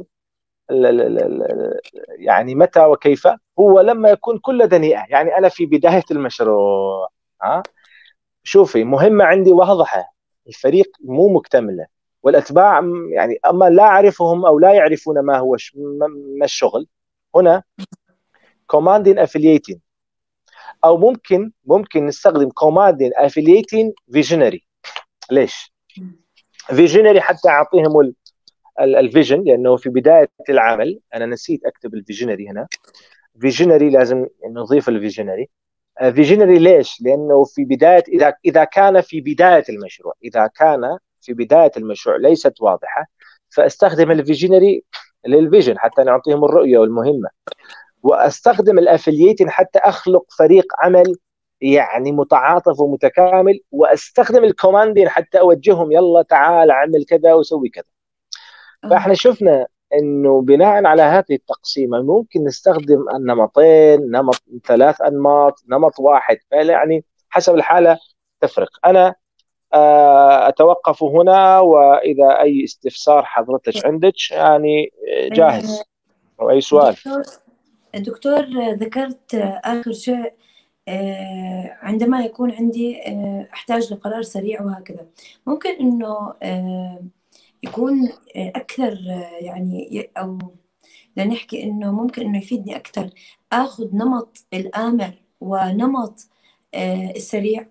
يعني متى وكيف، هو لما يكون كل دنيئة. يعني أنا في بداية المشروع، ها شوفي مهمة عندي واضحة، الفريق مو مكتملة والأتباع يعني أما لا أعرفهم أو لا يعرفون ما هو ما الشغل. هنا commanding affiliating، أو ممكن ممكن نستخدم commanding affiliating visionary. ليش visionary؟ حتى أعطيهم الفيجن، لأنه في بداية العمل أنا نسيت أكتب الفيجنري هنا. فيجنري لازم نضيف الفيجنري. فيجنري ليش؟ لأنه في بداية إذا إذا كان في بداية المشروع إذا كان في بداية المشروع ليست واضحة، فاستخدم الفيجنري للفيجن حتى نعطيهم الرؤية والمهمة، واستخدم الافلييتين حتى اخلق فريق عمل يعني متعاطف ومتكامل، واستخدم الكوماندين حتى اوجههم يلا تعال اعمل كذا وسوي كذا. فاحنا شفنا انه بناء على هذه التقسيمه ممكن نستخدم النمطين، نمط ثلاث انماط، نمط واحد، يعني حسب الحاله تفرق. انا اتوقف هنا، واذا اي استفسار حضرتك عندك يعني جاهز او اي سؤال. دكتور, دكتور ذكرت اخر شيء عندما يكون عندي احتاج لقرار سريع وهكذا، ممكن انه يكون أكثر يعني، أو لنحكي إنه ممكن إنه يفيدني أكثر آخذ نمط الآمر ونمط السريع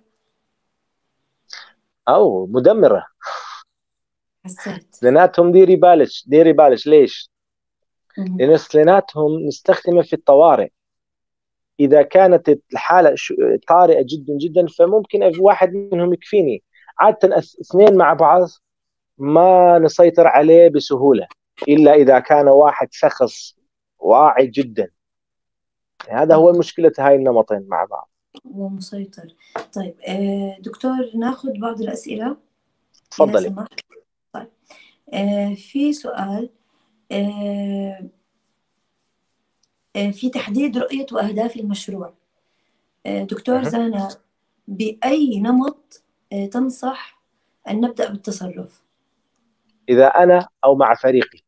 أو مدمرة. حسيت سليناتهم ديري بالك ديري بالك ليش؟ لأن سليناتهم نستخدمه في الطوارئ. إذا كانت الحالة طارئة جدا جدا فممكن واحد منهم يكفيني، عادة اثنين مع بعض ما نسيطر عليه بسهولة إلا إذا كان واحد شخص واعي جدا. هذا هو مشكلة هاي النمطين مع بعض ومسيطر. طيب دكتور ناخذ بعض الأسئلة. تفضلي. طيب في سؤال في تحديد رؤية وأهداف المشروع. دكتور زانا، بأي نمط تنصح أن نبدأ بالتصرف؟ إذا أنا أو مع فريقي.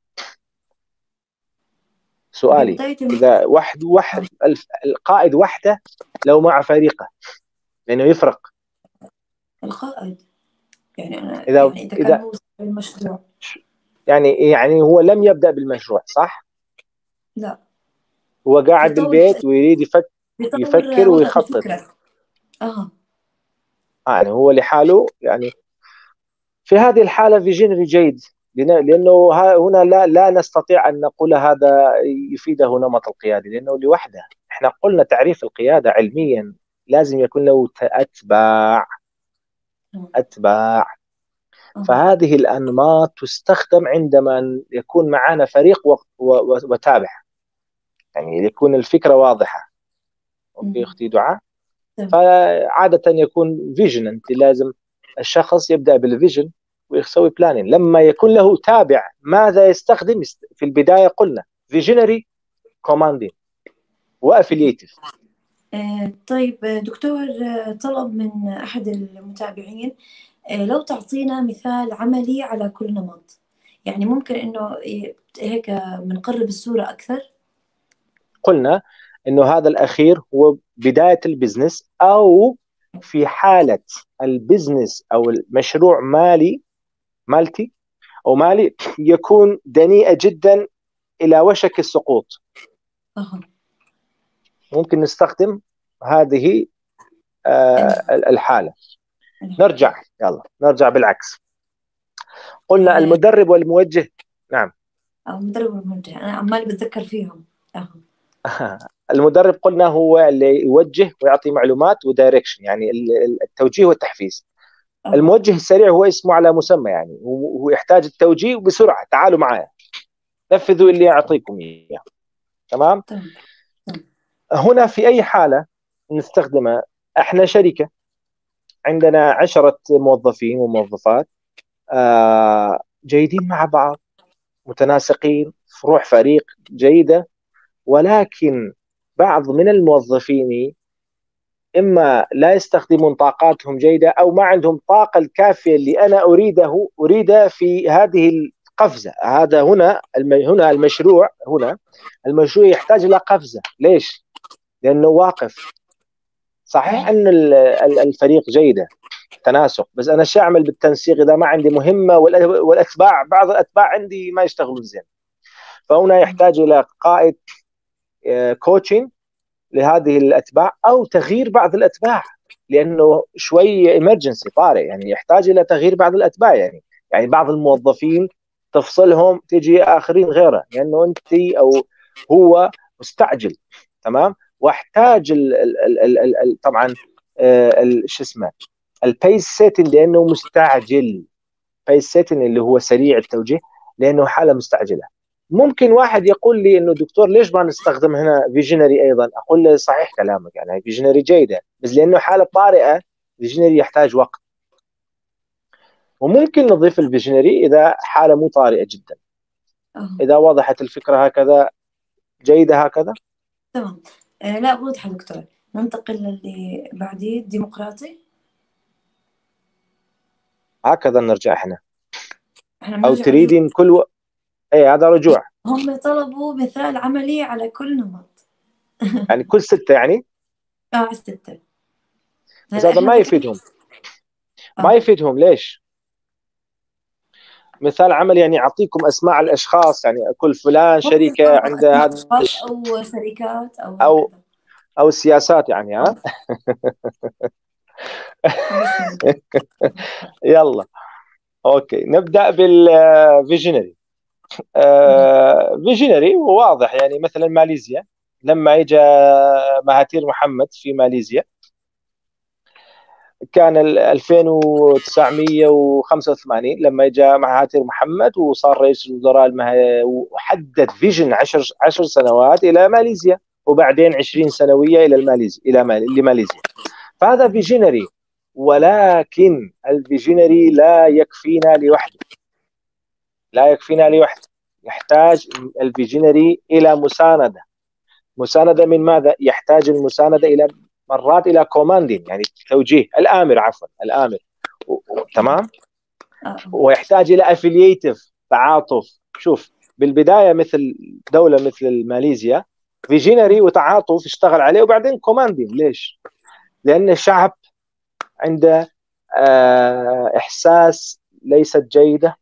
سؤالي إذا واحد واحد القائد وحده لو مع فريقه، لأنه يفرق. القائد يعني أنا إذا يعني إذا كان هو المشروع يعني يعني هو لم يبدأ بالمشروع صح؟ لا، هو قاعد بالبيت ويريد يفكر يفكر ويخطط. اه يعني هو لحاله. يعني في هذه الحالة فيجنري جيد، لأنه هنا لا لا نستطيع أن نقول هذا يفيده نمط القيادة، لأنه لوحده. احنا قلنا تعريف القيادة علميا لازم يكون له أتباع أتباع فهذه الأنماط تستخدم عندما يكون معنا فريق وتابع، يعني يكون الفكرة واضحة. أوكي أختي دعاء. فعادة يكون فيجن، أنت لازم الشخص يبدأ بالفيجن ويسوي بلانين. لما يكون له تابع ماذا يستخدم؟ في البداية قلنا فيجنري، كوماندين، وافيليتيف. آه طيب دكتور، طلب من أحد المتابعين آه لو تعطينا مثال عملي على كل نمط، يعني ممكن إنه هيك بنقرب الصورة أكثر. قلنا إنه هذا الأخير هو بداية البزنس، أو في حالة البزنس أو المشروع مالي مالتي أو مالي يكون دنيئة جدا إلى وشك السقوط. أه. ممكن نستخدم هذه آه الحالة. نرجع يلا نرجع بالعكس. قلنا المدرب والموجه. نعم أو المدرب والموجه، أنا عمالي بتذكر فيهم. أهو. المدرب قلنا هو اللي يوجه ويعطي معلومات ودايركشن، يعني التوجيه والتحفيز. أهو. الموجه السريع هو اسمه على مسمى، يعني هو يحتاج التوجيه بسرعه، تعالوا معايا نفذوا اللي يعطيكم اياه. تمام. تمام. هنا في اي حاله نستخدمها؟ احنا شركه عندنا عشرة موظفين وموظفات آه جيدين مع بعض، متناسقين، في روح فريق جيده، ولكن بعض من الموظفين إما لا يستخدمون طاقاتهم جيدة أو ما عندهم طاقة الكافية اللي أنا أريده أريده في هذه القفزة. هذا هنا هنا المشروع هنا المشروع يحتاج إلى قفزة. ليش؟ لأنه واقف. صحيح أن الفريق جيدة تناسق، بس أنا شو أعمل بالتنسيق إذا ما عندي مهمة والأتباع بعض الأتباع عندي ما يشتغلون زين؟ فهنا يحتاج إلى قائد كوتشنج لهذه الاتباع، او تغيير بعض الاتباع، لانه شوي ايمرجنسي طارئ، يعني يحتاج الى تغيير بعض الاتباع. يعني يعني بعض الموظفين تفصلهم تجي اخرين غيره، لانه انت او هو مستعجل. تمام. واحتاج ال ال ال ال ال طبعا شو اسمه البيس سيتنج، لانه مستعجل. بيس سيتنج اللي هو سريع التوجيه، لانه حاله مستعجله. ممكن واحد يقول لي انه دكتور ليش ما نستخدم هنا فيجنري ايضا؟ اقول له صحيح كلامك، يعني فيجنري جيده، بس لانه حاله طارئه فيجنري يحتاج وقت. وممكن نضيف الفيجنري اذا حاله مو طارئه جدا. اذا وضحت الفكره هكذا جيده هكذا؟ تمام. آه لا واضحه دكتور. ننتقل للي بعديه، الديمقراطي. هكذا نرجع احنا, احنا او تريدين كل و... اي هذا رجوع. هم طلبوا مثال عملي على كل نمط. يعني كل ستة يعني؟ اه ستة. بس هذا ما يفيدهم. ما يفيدهم. ليش؟ مثال عمل يعني اعطيكم اسماء الاشخاص، يعني كل فلان شركه عندها هذا او شركات او او او سياسات يعني. ها يلا اوكي نبدا بالفيجنري. فيجنري واضح، يعني مثلا ماليزيا لما اجى مهاتير محمد في ماليزيا كان ألفين وتسعمية وخمسة وثمانين لما جاء مهاتير محمد وصار رئيس الوزراء المه... وحدد فيجن عشر عشر سنوات الى ماليزيا، وبعدين عشرين سنويه الى الماليزيا الى ماليزيا. فهذا فيجنري، ولكن الفيجنري لا يكفينا لوحده. لا يكفينا لوحده. يحتاج الفيجنري الى مسانده. مسانده من ماذا؟ يحتاج المسانده الى مرات الى كوماندين، يعني توجيه الامر عفوا الامر. تمام. ويحتاج الى افيلييتيف، تعاطف. شوف بالبدايه مثل دوله مثل ماليزيا فيجنري وتعاطف اشتغل عليه، وبعدين كوماندين. ليش؟ لان الشعب عنده احساس ليست جيده،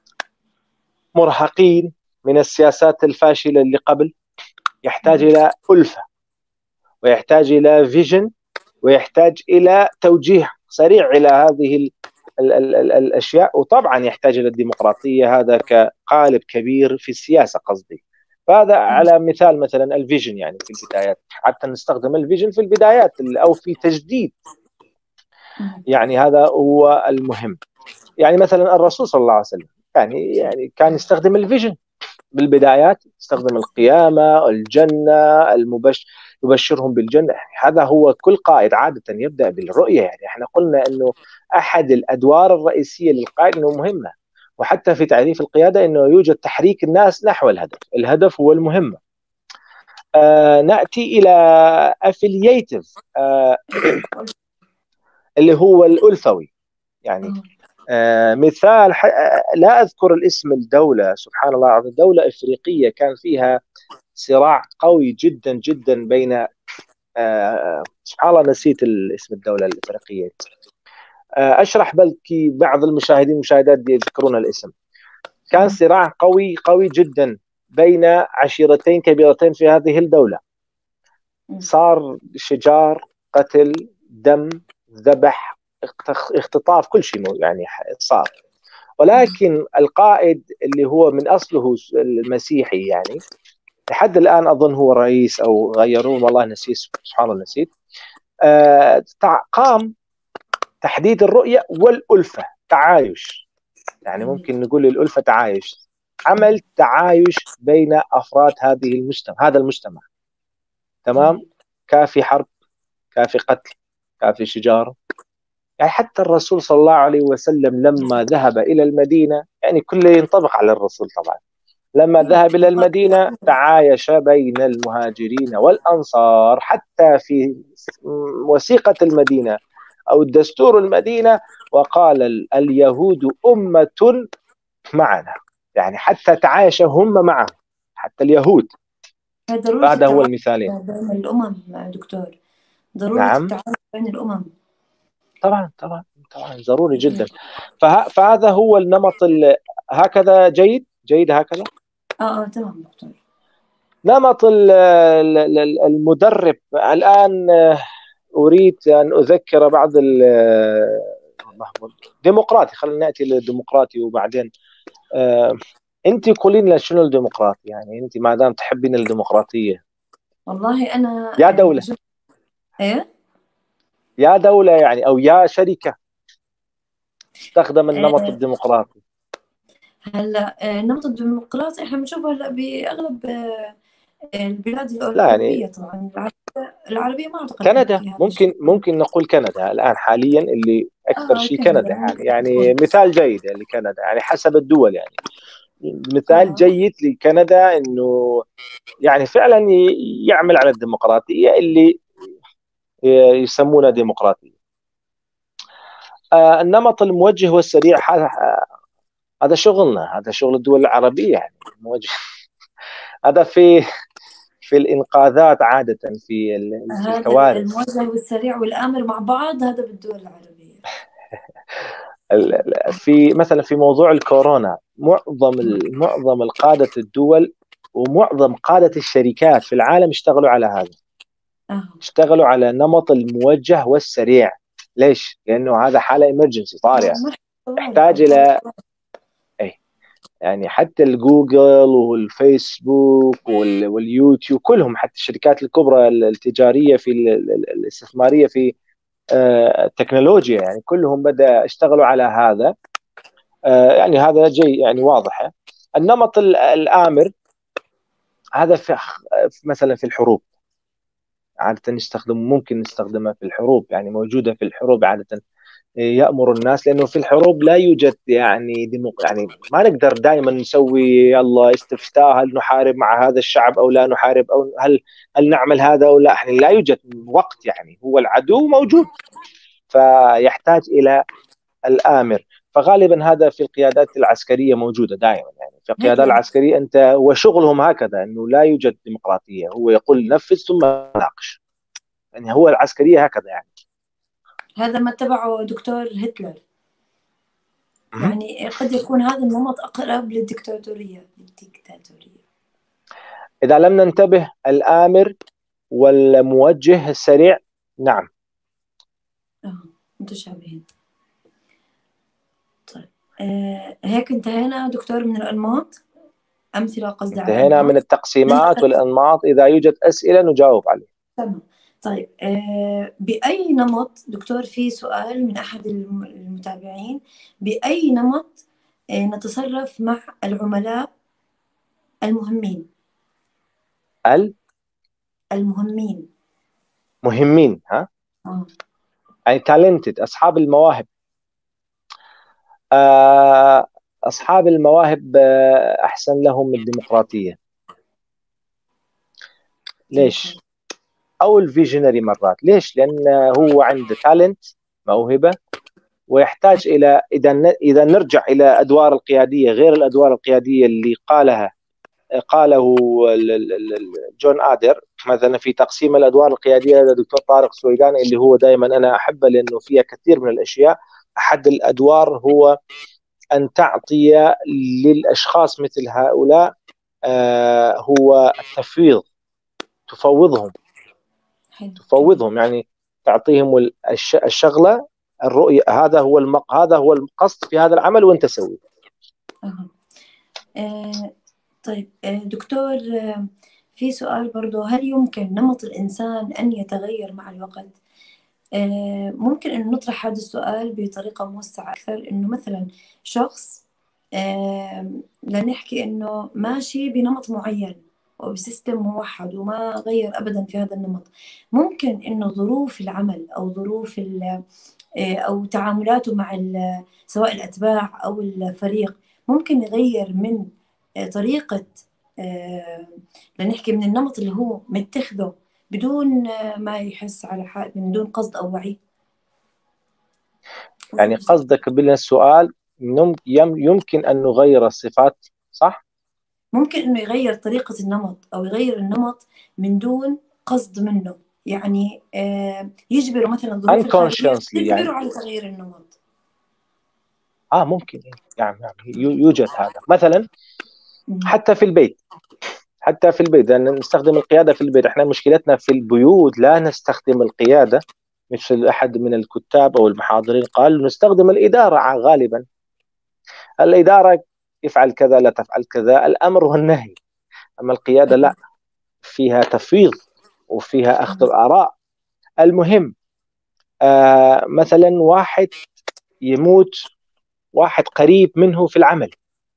مرهقين من السياسات الفاشله اللي قبل. يحتاج الى ألفة، ويحتاج الى فيجن، ويحتاج الى توجيه سريع الى هذه ال ال ال ال الاشياء. وطبعا يحتاج الى الديمقراطيه، هذا كقالب كبير في السياسه قصدي. فهذا على مثال مثلا الفيجن، يعني في البدايات حتى نستخدم الفيجن في البدايات او في تجديد، يعني هذا هو المهم. يعني مثلا الرسول صلى الله عليه وسلم يعني يعني كان يستخدم الفيجن بالبدايات، يستخدم القيامة، الجنة، المبشر يبشرهم بالجنة. هذا هو كل قائد عادة يبدأ بالرؤية. يعني احنا قلنا انه احد الادوار الرئيسية للقائد انه مهمة، وحتى في تعريف القيادة انه يوجد تحريك الناس نحو الهدف. الهدف هو المهمة. آه نأتي الى affiliative آه اللي هو الألفوي. يعني آه مثال لا أذكر الاسم الدولة، سبحان الله العظيم، دولة إفريقية كان فيها صراع قوي جدا جدا بين آه سبحان الله نسيت الاسم الدولة الإفريقية. آه أشرح بلكي بعض المشاهدين المشاهدات يذكرون الاسم. كان صراع قوي قوي جدا بين عشيرتين كبيرتين في هذه الدولة. صار شجار، قتل، دم، ذبح، اختطاف، كل شيء يعني صار. ولكن القائد اللي هو من أصله المسيحي يعني لحد الآن أظن هو رئيس أو غيروه والله نسيت سبحان الله نسيت، آه قام تحديد الرؤية والألفة تعايش، يعني ممكن نقول الألفة تعايش، عمل تعايش بين أفراد هذه المجتمع هذا المجتمع. تمام. كافي حرب، كافي قتل، كافي شجار. يعني حتى الرسول صلى الله عليه وسلم لما ذهب إلى المدينة، يعني كله ينطبق على الرسول طبعا، لما ذهب إلى المدينة تعايش بين المهاجرين والأنصار، حتى في وثيقة المدينة أو الدستور المدينة وقال اليهود أمة معنا، يعني حتى تعايش هم معه حتى اليهود. هذا هو المثالين بين الأمم دكتور، ضرورة نعم. التعاون بين الأمم طبعا طبعا طبعا ضروري جدا. فه... فهذا هو النمط ال... هكذا جيد جيد هكذا. اه اه تمام دكتور. نمط ال... المدرب الآن أريد أن أذكر بعض الديمقراطي، خلينا نأتي للديمقراطي وبعدين آه، أنت قولي لنا شنو الديمقراطي، يعني أنت ما دام تحبين الديمقراطية. والله أنا يا دولة جد... إيه يا دولة يعني أو يا شركة تستخدم النمط إيه. الديمقراطي. هلا النمط الديمقراطي احنا بنشوفه هلا باغلب البلاد الاوروبيه يعني طبعا العربيه ما اعتقد كندا ممكن ممكن نقول كندا الان حاليا اللي اكثر آه شيء كندا كندا يعني, يعني مثال جيد لكندا يعني حسب الدول يعني مثال آه. جيد لكندا انه يعني فعلا يعمل على الديمقراطيه اللي يسمونها ديمقراطيه. آه النمط الموجه والسريع هذا شغلنا، هذا شغل الدول العربيه يعني موجه هذا في في الانقاذات عاده في الكوارث. هذا الموجه والسريع والامر مع بعض هذا بالدول العربيه. في مثلا في موضوع الكورونا معظم معظم القاده الدول ومعظم قاده الشركات في العالم اشتغلوا على هذا. أه. اشتغلوا على نمط الموجه والسريع. ليش؟ لانه هذا حاله ايمرجنسي طارئه يحتاج الى اي يعني حتى الجوجل والفيسبوك واليوتيوب كلهم، حتى الشركات الكبرى التجاريه في الاستثماريه في التكنولوجيا يعني كلهم بدا اشتغلوا على هذا. يعني هذا جي يعني واضحه. النمط الآمر هذا في مثلا في الحروب عادة نستخدم ممكن نستخدمها في الحروب، يعني موجودة في الحروب عادة يأمر الناس، لأنه في الحروب لا يوجد يعني ديمق... يعني ما نقدر دائما نسوي يلا استفتاء هل نحارب مع هذا الشعب أو لا نحارب أو هل هل نعمل هذا أو لا، يعني لا يوجد وقت، يعني هو العدو موجود فيحتاج إلى الآمر. فغالبا هذا في القيادات العسكرية موجودة دائما، يعني في القيادات العسكرية أنت وشغلهم هكذا أنه لا يوجد ديمقراطية، هو يقول نفذ ثم ناقش، يعني هو العسكرية هكذا يعني. هذا ما اتبعه دكتور هتلر، يعني قد يكون هذا النمط أقرب للدكتاتورية للدكتاتورية إذا لم ننتبه الآمر والموجه السريع نعم آه متشابهين. طيب آه هيك انتهينا دكتور من الأنماط، أمثلة قصدي على انتهينا من التقسيمات والأنماط، إذا يوجد أسئلة نجاوب عليه. تمام. طيب آه بأي نمط دكتور، في سؤال من أحد المتابعين، بأي نمط آه نتصرف مع العملاء المهمين؟ ال المهمين مهمين ها آه. يعني تالنتد أصحاب المواهب. آه أصحاب المواهب آه أحسن لهم الديمقراطية. ليش؟ أو الفيجنري مرات. ليش؟ لأن هو عنده تالنت موهبة ويحتاج إلى إذا إذا نرجع إلى أدوار القيادية غير الأدوار القيادية اللي قالها قاله جون آدر مثلا في تقسيم الأدوار القيادية للدكتور طارق سويداني اللي هو دائما أنا أحبه لأنه فيها كثير من الأشياء. أحد الأدوار هو أن تعطي للأشخاص مثل هؤلاء آه هو التفويض، تفوضهم تفوضهم يعني تعطيهم الشغلة الرؤية، هذا هو المق... هذا هو القصد في هذا العمل وانت سوي. أه. آه طيب آه دكتور، آه في سؤال برضو، هل يمكن نمط الإنسان أن يتغير مع الوقت؟ آه ممكن أن نطرح هذا السؤال بطريقة موسعة أكثر، أنه مثلا شخص آه لنحكي أنه ماشي بنمط معين وبسيستم موحد وما غير أبدا في هذا النمط، ممكن أنه ظروف العمل أو ظروف أو تعاملاته مع سواء الأتباع أو الفريق ممكن يغير من طريقة، لنحكي من النمط اللي هو متخذه بدون ما يحس على حال، من دون قصد أو وعي. يعني قصدك بالسؤال يمكن أن نغير الصفات، صح؟ ممكن أنه يغير طريقة النمط أو يغير النمط من دون قصد منه، يعني يجبروا مثلا الظروف الخارجية تجبروا يعني على تغيير النمط. آه ممكن يعني يوجد هذا مثلا حتى في البيت، حتى في البيت لأن نستخدم القيادة في البيت. احنا مشكلتنا في البيوت لا نستخدم القيادة، مثل أحد من الكتاب أو المحاضرين قال نستخدم الإدارة غالبا. الإدارة يفعل كذا لا تفعل كذا، الأمر والنهي. أما القيادة لا، فيها تفويض وفيها أخذ الآراء. المهم آه مثلا واحد يموت واحد قريب منه في العمل،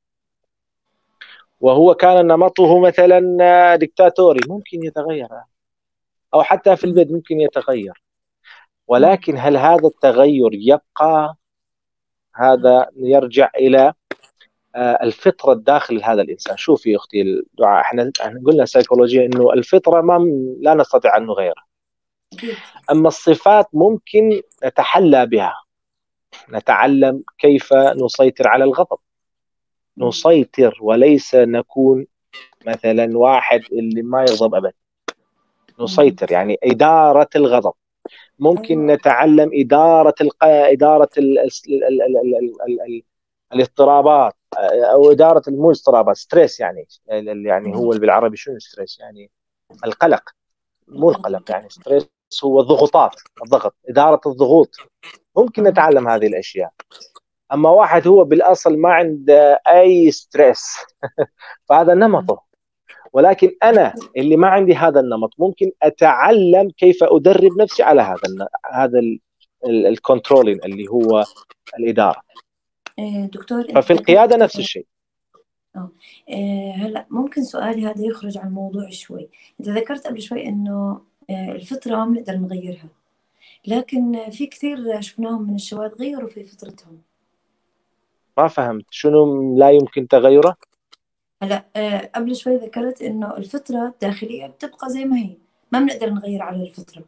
وهو كان نمطه مثلا ديكتاتوري، ممكن يتغير، أو حتى في البيت ممكن يتغير. ولكن هل هذا التغير يبقى؟ هذا يرجع إلى الفطرة الداخل هذا الإنسان. شوفي أختي الدعاء، احنا قلنا سيكولوجيا إنه الفطرة ما لا نستطيع أن نغيرها، أما الصفات ممكن نتحلى بها. نتعلم كيف نسيطر على الغضب، نسيطر وليس نكون مثلا واحد اللي ما يغضب أبدا. نسيطر يعني إدارة الغضب. ممكن نتعلم إدارة الق... إدارة ال... ال... ال... ال... ال... ال... الاضطرابات، أو إدارة مو اضطرابات، ستريس يعني، يعني هو بالعربي شنو ستريس؟ يعني القلق، مو القلق يعني ستريس هو الضغوطات، الضغط، إدارة الضغوط. ممكن نتعلم هذه الأشياء. أما واحد هو بالأصل ما عنده أي ستريس فهذا نمطه. ولكن أنا اللي ما عندي هذا النمط ممكن أتعلم كيف أدرب نفسي على هذا هذا الكنترولين اللي هو الإدارة. دكتور، ففي القيادة نفس الشيء. اه هلا ممكن سؤالي هذا يخرج عن الموضوع شوي. انت ذكرت قبل شوي انه الفطره ما بنقدر نغيرها، لكن في كثير شفناهم من الشباب غيروا في فطرتهم. ما فهمت شنو لا يمكن تغيره؟ هلا قبل شوي ذكرت انه الفطره الداخليه بتبقى زي ما هي، ما بنقدر نغير على الفطره.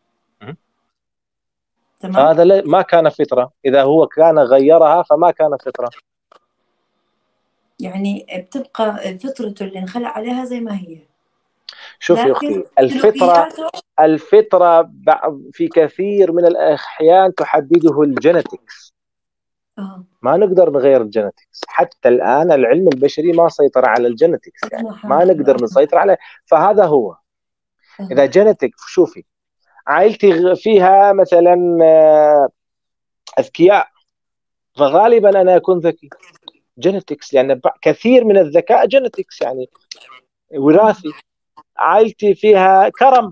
تمام. هذا ما كان فطره، اذا هو كان غيرها فما كان فطره. يعني بتبقى فطرته اللي انخلق عليها زي ما هي. شوفي اختي، الفطره الفطره في كثير من الاحيان تحدده الجينيتكس. أه. ما نقدر نغير الجينيتكس، حتى الان العلم البشري ما سيطر على الجينيتكس، يعني ما نقدر نسيطر عليه. فهذا هو. أه. اذا جينيتك، شوفي عائلتي فيها مثلا اذكياء، فغالبا انا اكون ذكي، جينيتكس، لان يعني كثير من الذكاء جينيتكس يعني وراثي. عائلتي فيها كرم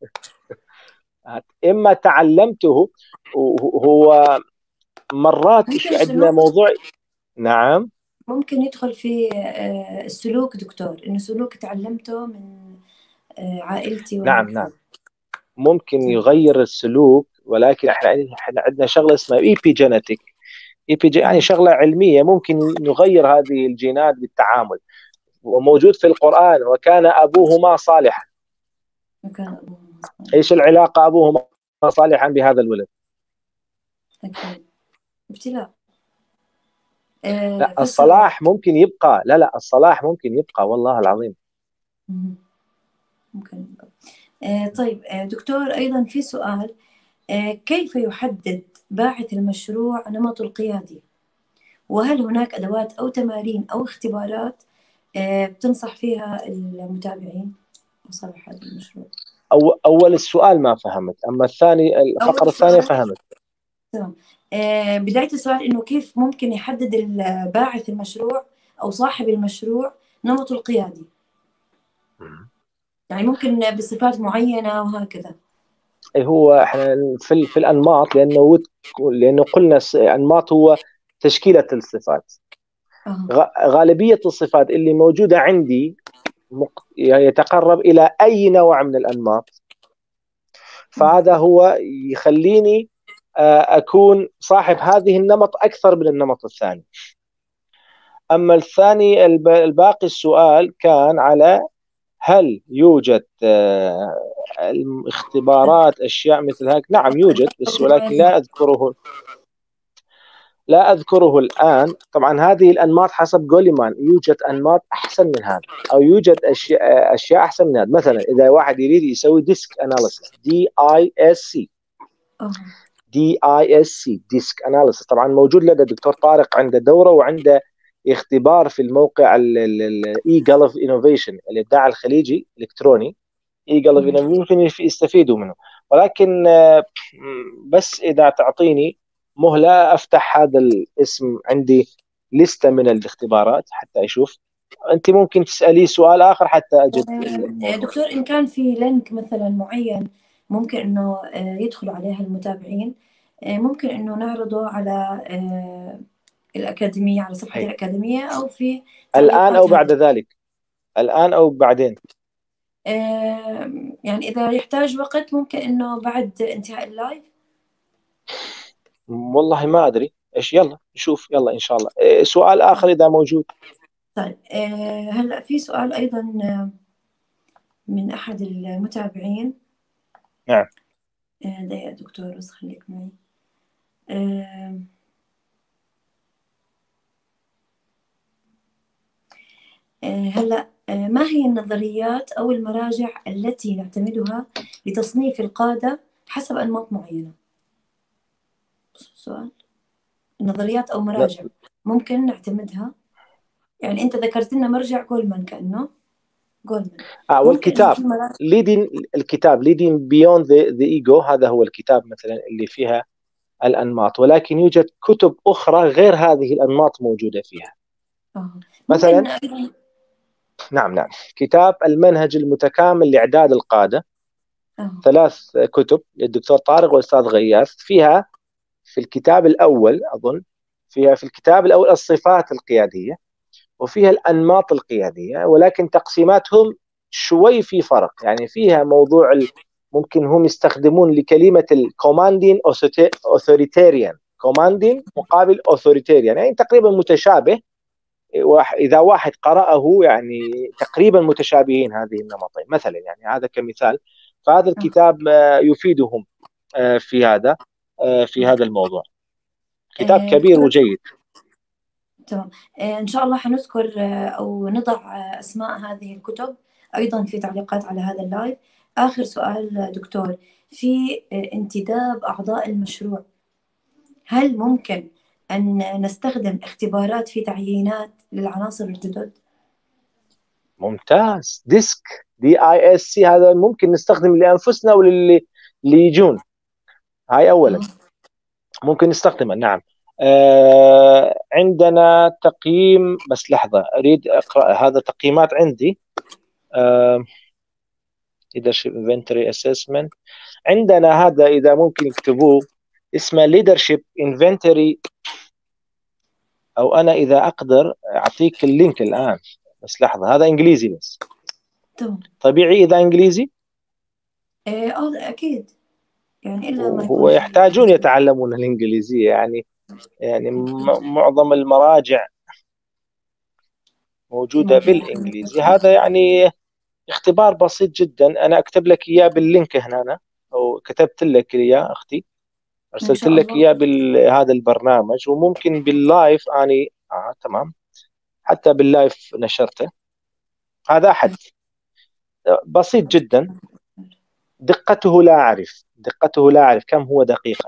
اما تعلمته. هو مرات ايش عندنا موضوع. نعم ممكن يدخل في السلوك دكتور، انه سلوك تعلمته من عائلتي. نعم نعم ممكن يغير السلوك، ولكن احنا احنا عندنا شغله اسمها ايبي جينيتيك. ايبي يعني شغله علميه، ممكن نغير هذه الجينات بالتعامل، وموجود في القرآن وكان أبوهما صالحا. وكان أبوهما صالحا. إيش العلاقة أبوهما صالحا بهذا الولد؟ أكيد ابتلاء. آه لا الصلاح ممكن يبقى، لا لا الصلاح ممكن يبقى والله العظيم. ممكن يبقى. آه طيب آه دكتور، أيضا في سؤال، آه كيف يحدد باعث المشروع نمطه القيادي؟ وهل هناك أدوات أو تمارين أو اختبارات آه بتنصح فيها المتابعين لصالح هذا المشروع؟ أو أول السؤال ما فهمت، أما الثاني الفقرة الثانية فهمت. تمام. آه بداية السؤال إنه كيف ممكن يحدد باعث المشروع أو صاحب المشروع نمطه القيادي، يعني ممكن بصفات معينة وهكذا. أي هو احنا في في الأنماط، لأنه لأنه قلنا أنماط هو تشكيلة الصفات. أه. غالبية الصفات اللي موجودة عندي يتقرب إلى أي نوع من الأنماط، فهذا هو يخليني أكون صاحب هذه النمط أكثر من النمط الثاني. أما الثاني الباقي السؤال كان على هل يوجد اختبارات أشياء مثل هيك. نعم يوجد، بس ولكن لا أذكره لا أذكره الآن. طبعا هذه الأنماط حسب جوليمان يوجد أنماط أحسن من هذا، أو يوجد أشياء أشياء أحسن من هذا. مثلا إذا واحد يريد يسوي ديسك أناليسيس، دي آي إس سي دي آي إس سي ديسك أناليسيس، طبعا موجود لدى الدكتور طارق، عنده دورة وعنده اختبار في الموقع اي جلف انوفيشن، الابداع الخليجي الالكتروني اي جلف، ممكن يستفيدوا منه. ولكن بس اذا تعطيني مهله افتح هذا الاسم، عندي لسته من الاختبارات حتى اشوف. انت ممكن تسالي سؤال اخر حتى اجد الموضوع. دكتور، ان كان في لينك مثلا معين ممكن انه يدخل عليها المتابعين، ممكن انه نعرضه على الأكاديمية، على صفحة هي. الأكاديمية، أو في الآن أو بعد ذلك، الآن أو بعدين. آه يعني إذا يحتاج وقت ممكن إنه بعد انتهاء اللايف. والله ما أدري إيش، يلا نشوف، يلا إن شاء الله. إيه سؤال آخر إذا موجود؟ طيب آه هلأ في سؤال أيضا من أحد المتابعين. نعم. آه ده يا دكتور بس خليك معي. آه هلأ ما هي النظريات أو المراجع التي نعتمدها لتصنيف القادة حسب أنماط معينة؟ سؤال نظريات أو مراجع لا. ممكن نعتمدها، يعني أنت ذكرت لنا مرجع جولمان، كأنه جولمان. آه والكتاب leading الكتاب leading beyond the, the ego، هذا هو الكتاب مثلا اللي فيها الأنماط، ولكن يوجد كتب أخرى غير هذه الأنماط موجودة فيها. آه. مثلا نعم نعم كتاب المنهج المتكامل لإعداد القادة، أوه. ثلاث كتب للدكتور طارق والأستاذ غياث. فيها في الكتاب الأول أظن فيها في الكتاب الأول الصفات القيادية، وفيها الأنماط القيادية، ولكن تقسيماتهم شوي في فرق. يعني فيها موضوع ممكن هم يستخدمون لكلمة الكوماندين أوثوريتيريان، كوماندين مقابل أوثوريتيريان، يعني تقريبا متشابه. إذا واحد قرأه يعني تقريبا متشابهين هذه النمطين مثلا، يعني هذا كمثال. فهذا الكتاب يفيدهم في هذا في هذا الموضوع. كتاب كبير وجيد. تمام. إن شاء الله حنذكر أو نضع أسماء هذه الكتب أيضا في تعليقات على هذا اللايف. آخر سؤال دكتور، في انتداب أعضاء المشروع هل ممكن أن نستخدم اختبارات في تعيينات للعناصر الجدد؟ ممتاز. ديسك دي اي اس سي هذا ممكن نستخدم لأنفسنا وللي اللي يجون. هاي أولا ممكن نستخدمه. نعم. آه عندنا تقييم، بس لحظة أريد أقرأ هذا تقييمات عندي. آه leadership inventory assessment عندنا هذا، إذا ممكن يكتبوه اسمه leadership inventory، أو أنا إذا أقدر أعطيك اللينك الآن، بس لحظة. هذا إنجليزي بس. طبعا. طبيعي إذا إنجليزي؟ آه أكيد، يعني إلا ما هو يحتاجون يتعلمون الإنجليزية، يعني يعني معظم المراجع موجودة بالإنجليزي. هذا يعني اختبار بسيط جدا، أنا أكتب لك إياه باللينك هنا، أنا أو كتبت لك إياه أختي، أرسلت لك إياه بهذا البرنامج، وممكن باللايف أني آه تمام حتى باللايف نشرته. هذا أحد بسيط جدا، دقته لا أعرف دقته لا أعرف كم هو دقيقة.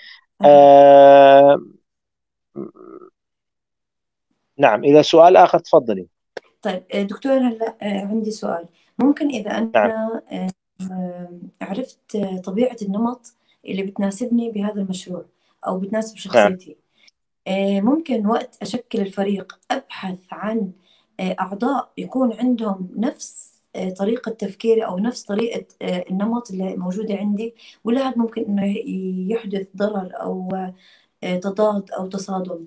آه نعم. إذا سؤال آخر تفضلي. طيب دكتور، هلا عندي سؤال. ممكن إذا أنا نعم. عرفت طبيعة النمط اللي بتناسبني بهذا المشروع أو بتناسب شخصيتي، ممكن وقت أشكل الفريق أبحث عن أعضاء يكون عندهم نفس طريقة تفكيري أو نفس طريقة النمط اللي موجودة عندي، ولا هذا ممكن إنه يحدث ضرر أو تضاد أو تصادم؟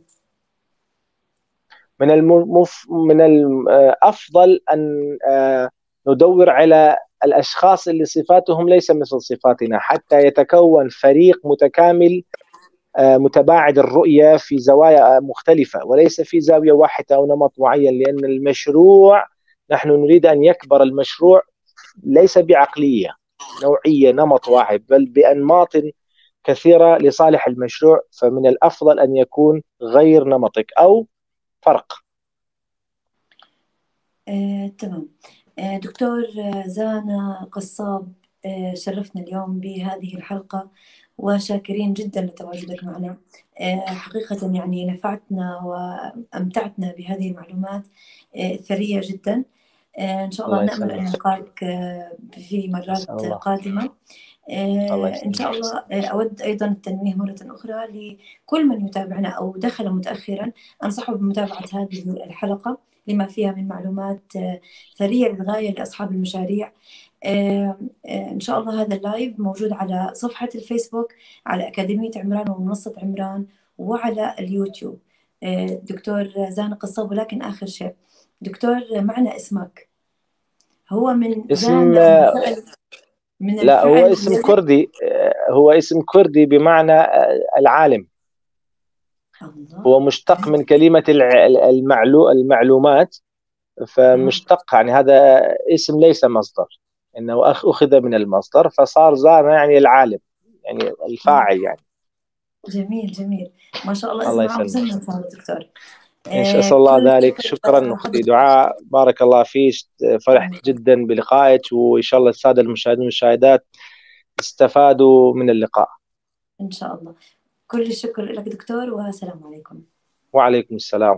من المف... من الأفضل أن ندور على الأشخاص اللي صفاتهم ليس مثل صفاتنا، حتى يتكون فريق متكامل متباعد الرؤية في زوايا مختلفة وليس في زاوية واحدة أو نمط معين، لأن المشروع نحن نريد أن يكبر المشروع ليس بعقلية نوعية نمط واحد، بل بأنماط كثيرة لصالح المشروع. فمن الأفضل أن يكون غير نمطك أو فرق. آه، تمام. آه، دكتور زانا قصاب، آه، شرفنا اليوم بهذه الحلقة وشاكرين جدا لتواجدك معنا. آه، حقيقة يعني نفعتنا وأمتعتنا بهذه المعلومات آه، الثرية جدا. آه، إن شاء الله, الله نأمل أن نلقاك آه، في مرات قادمة. آه، إن شاء الله. آه، أود أيضا التنويه مرة أخرى لكل من يتابعنا أو دخل متأخرا، أنصحه بمتابعة هذه الحلقة لما فيها من معلومات آه، ثرية للغاية لأصحاب المشاريع. آه، آه، إن شاء الله هذا اللايف موجود على صفحة الفيسبوك، على أكاديمية عمران ومنصة عمران، وعلى اليوتيوب. آه، دكتور زانا قصاب. ولكن آخر شيء دكتور، معنى اسمك هو من اسم زانا من من لا هو الفعل اسم الذي كردي، هو اسم كردي بمعنى العالم. الله. هو مشتق من كلمة المعلو المعلومات، فمشتق يعني هذا اسم ليس مصدر، انه اخذ من المصدر فصار زانا يعني العالم، يعني الفاعل يعني. جميل جميل، ما شاء الله. الله اسم معه يسلمك. مسمى صار دكتور. إن شاء الله ذلك. شكرا أختي حضرتك. دعاء، بارك الله فيك، فرحت جدا بلقائك، وإن شاء الله السادة المشاهدين والمشاهدات استفادوا من اللقاء. إن شاء الله. كل الشكر لك دكتور، والسلام عليكم. وعليكم السلام.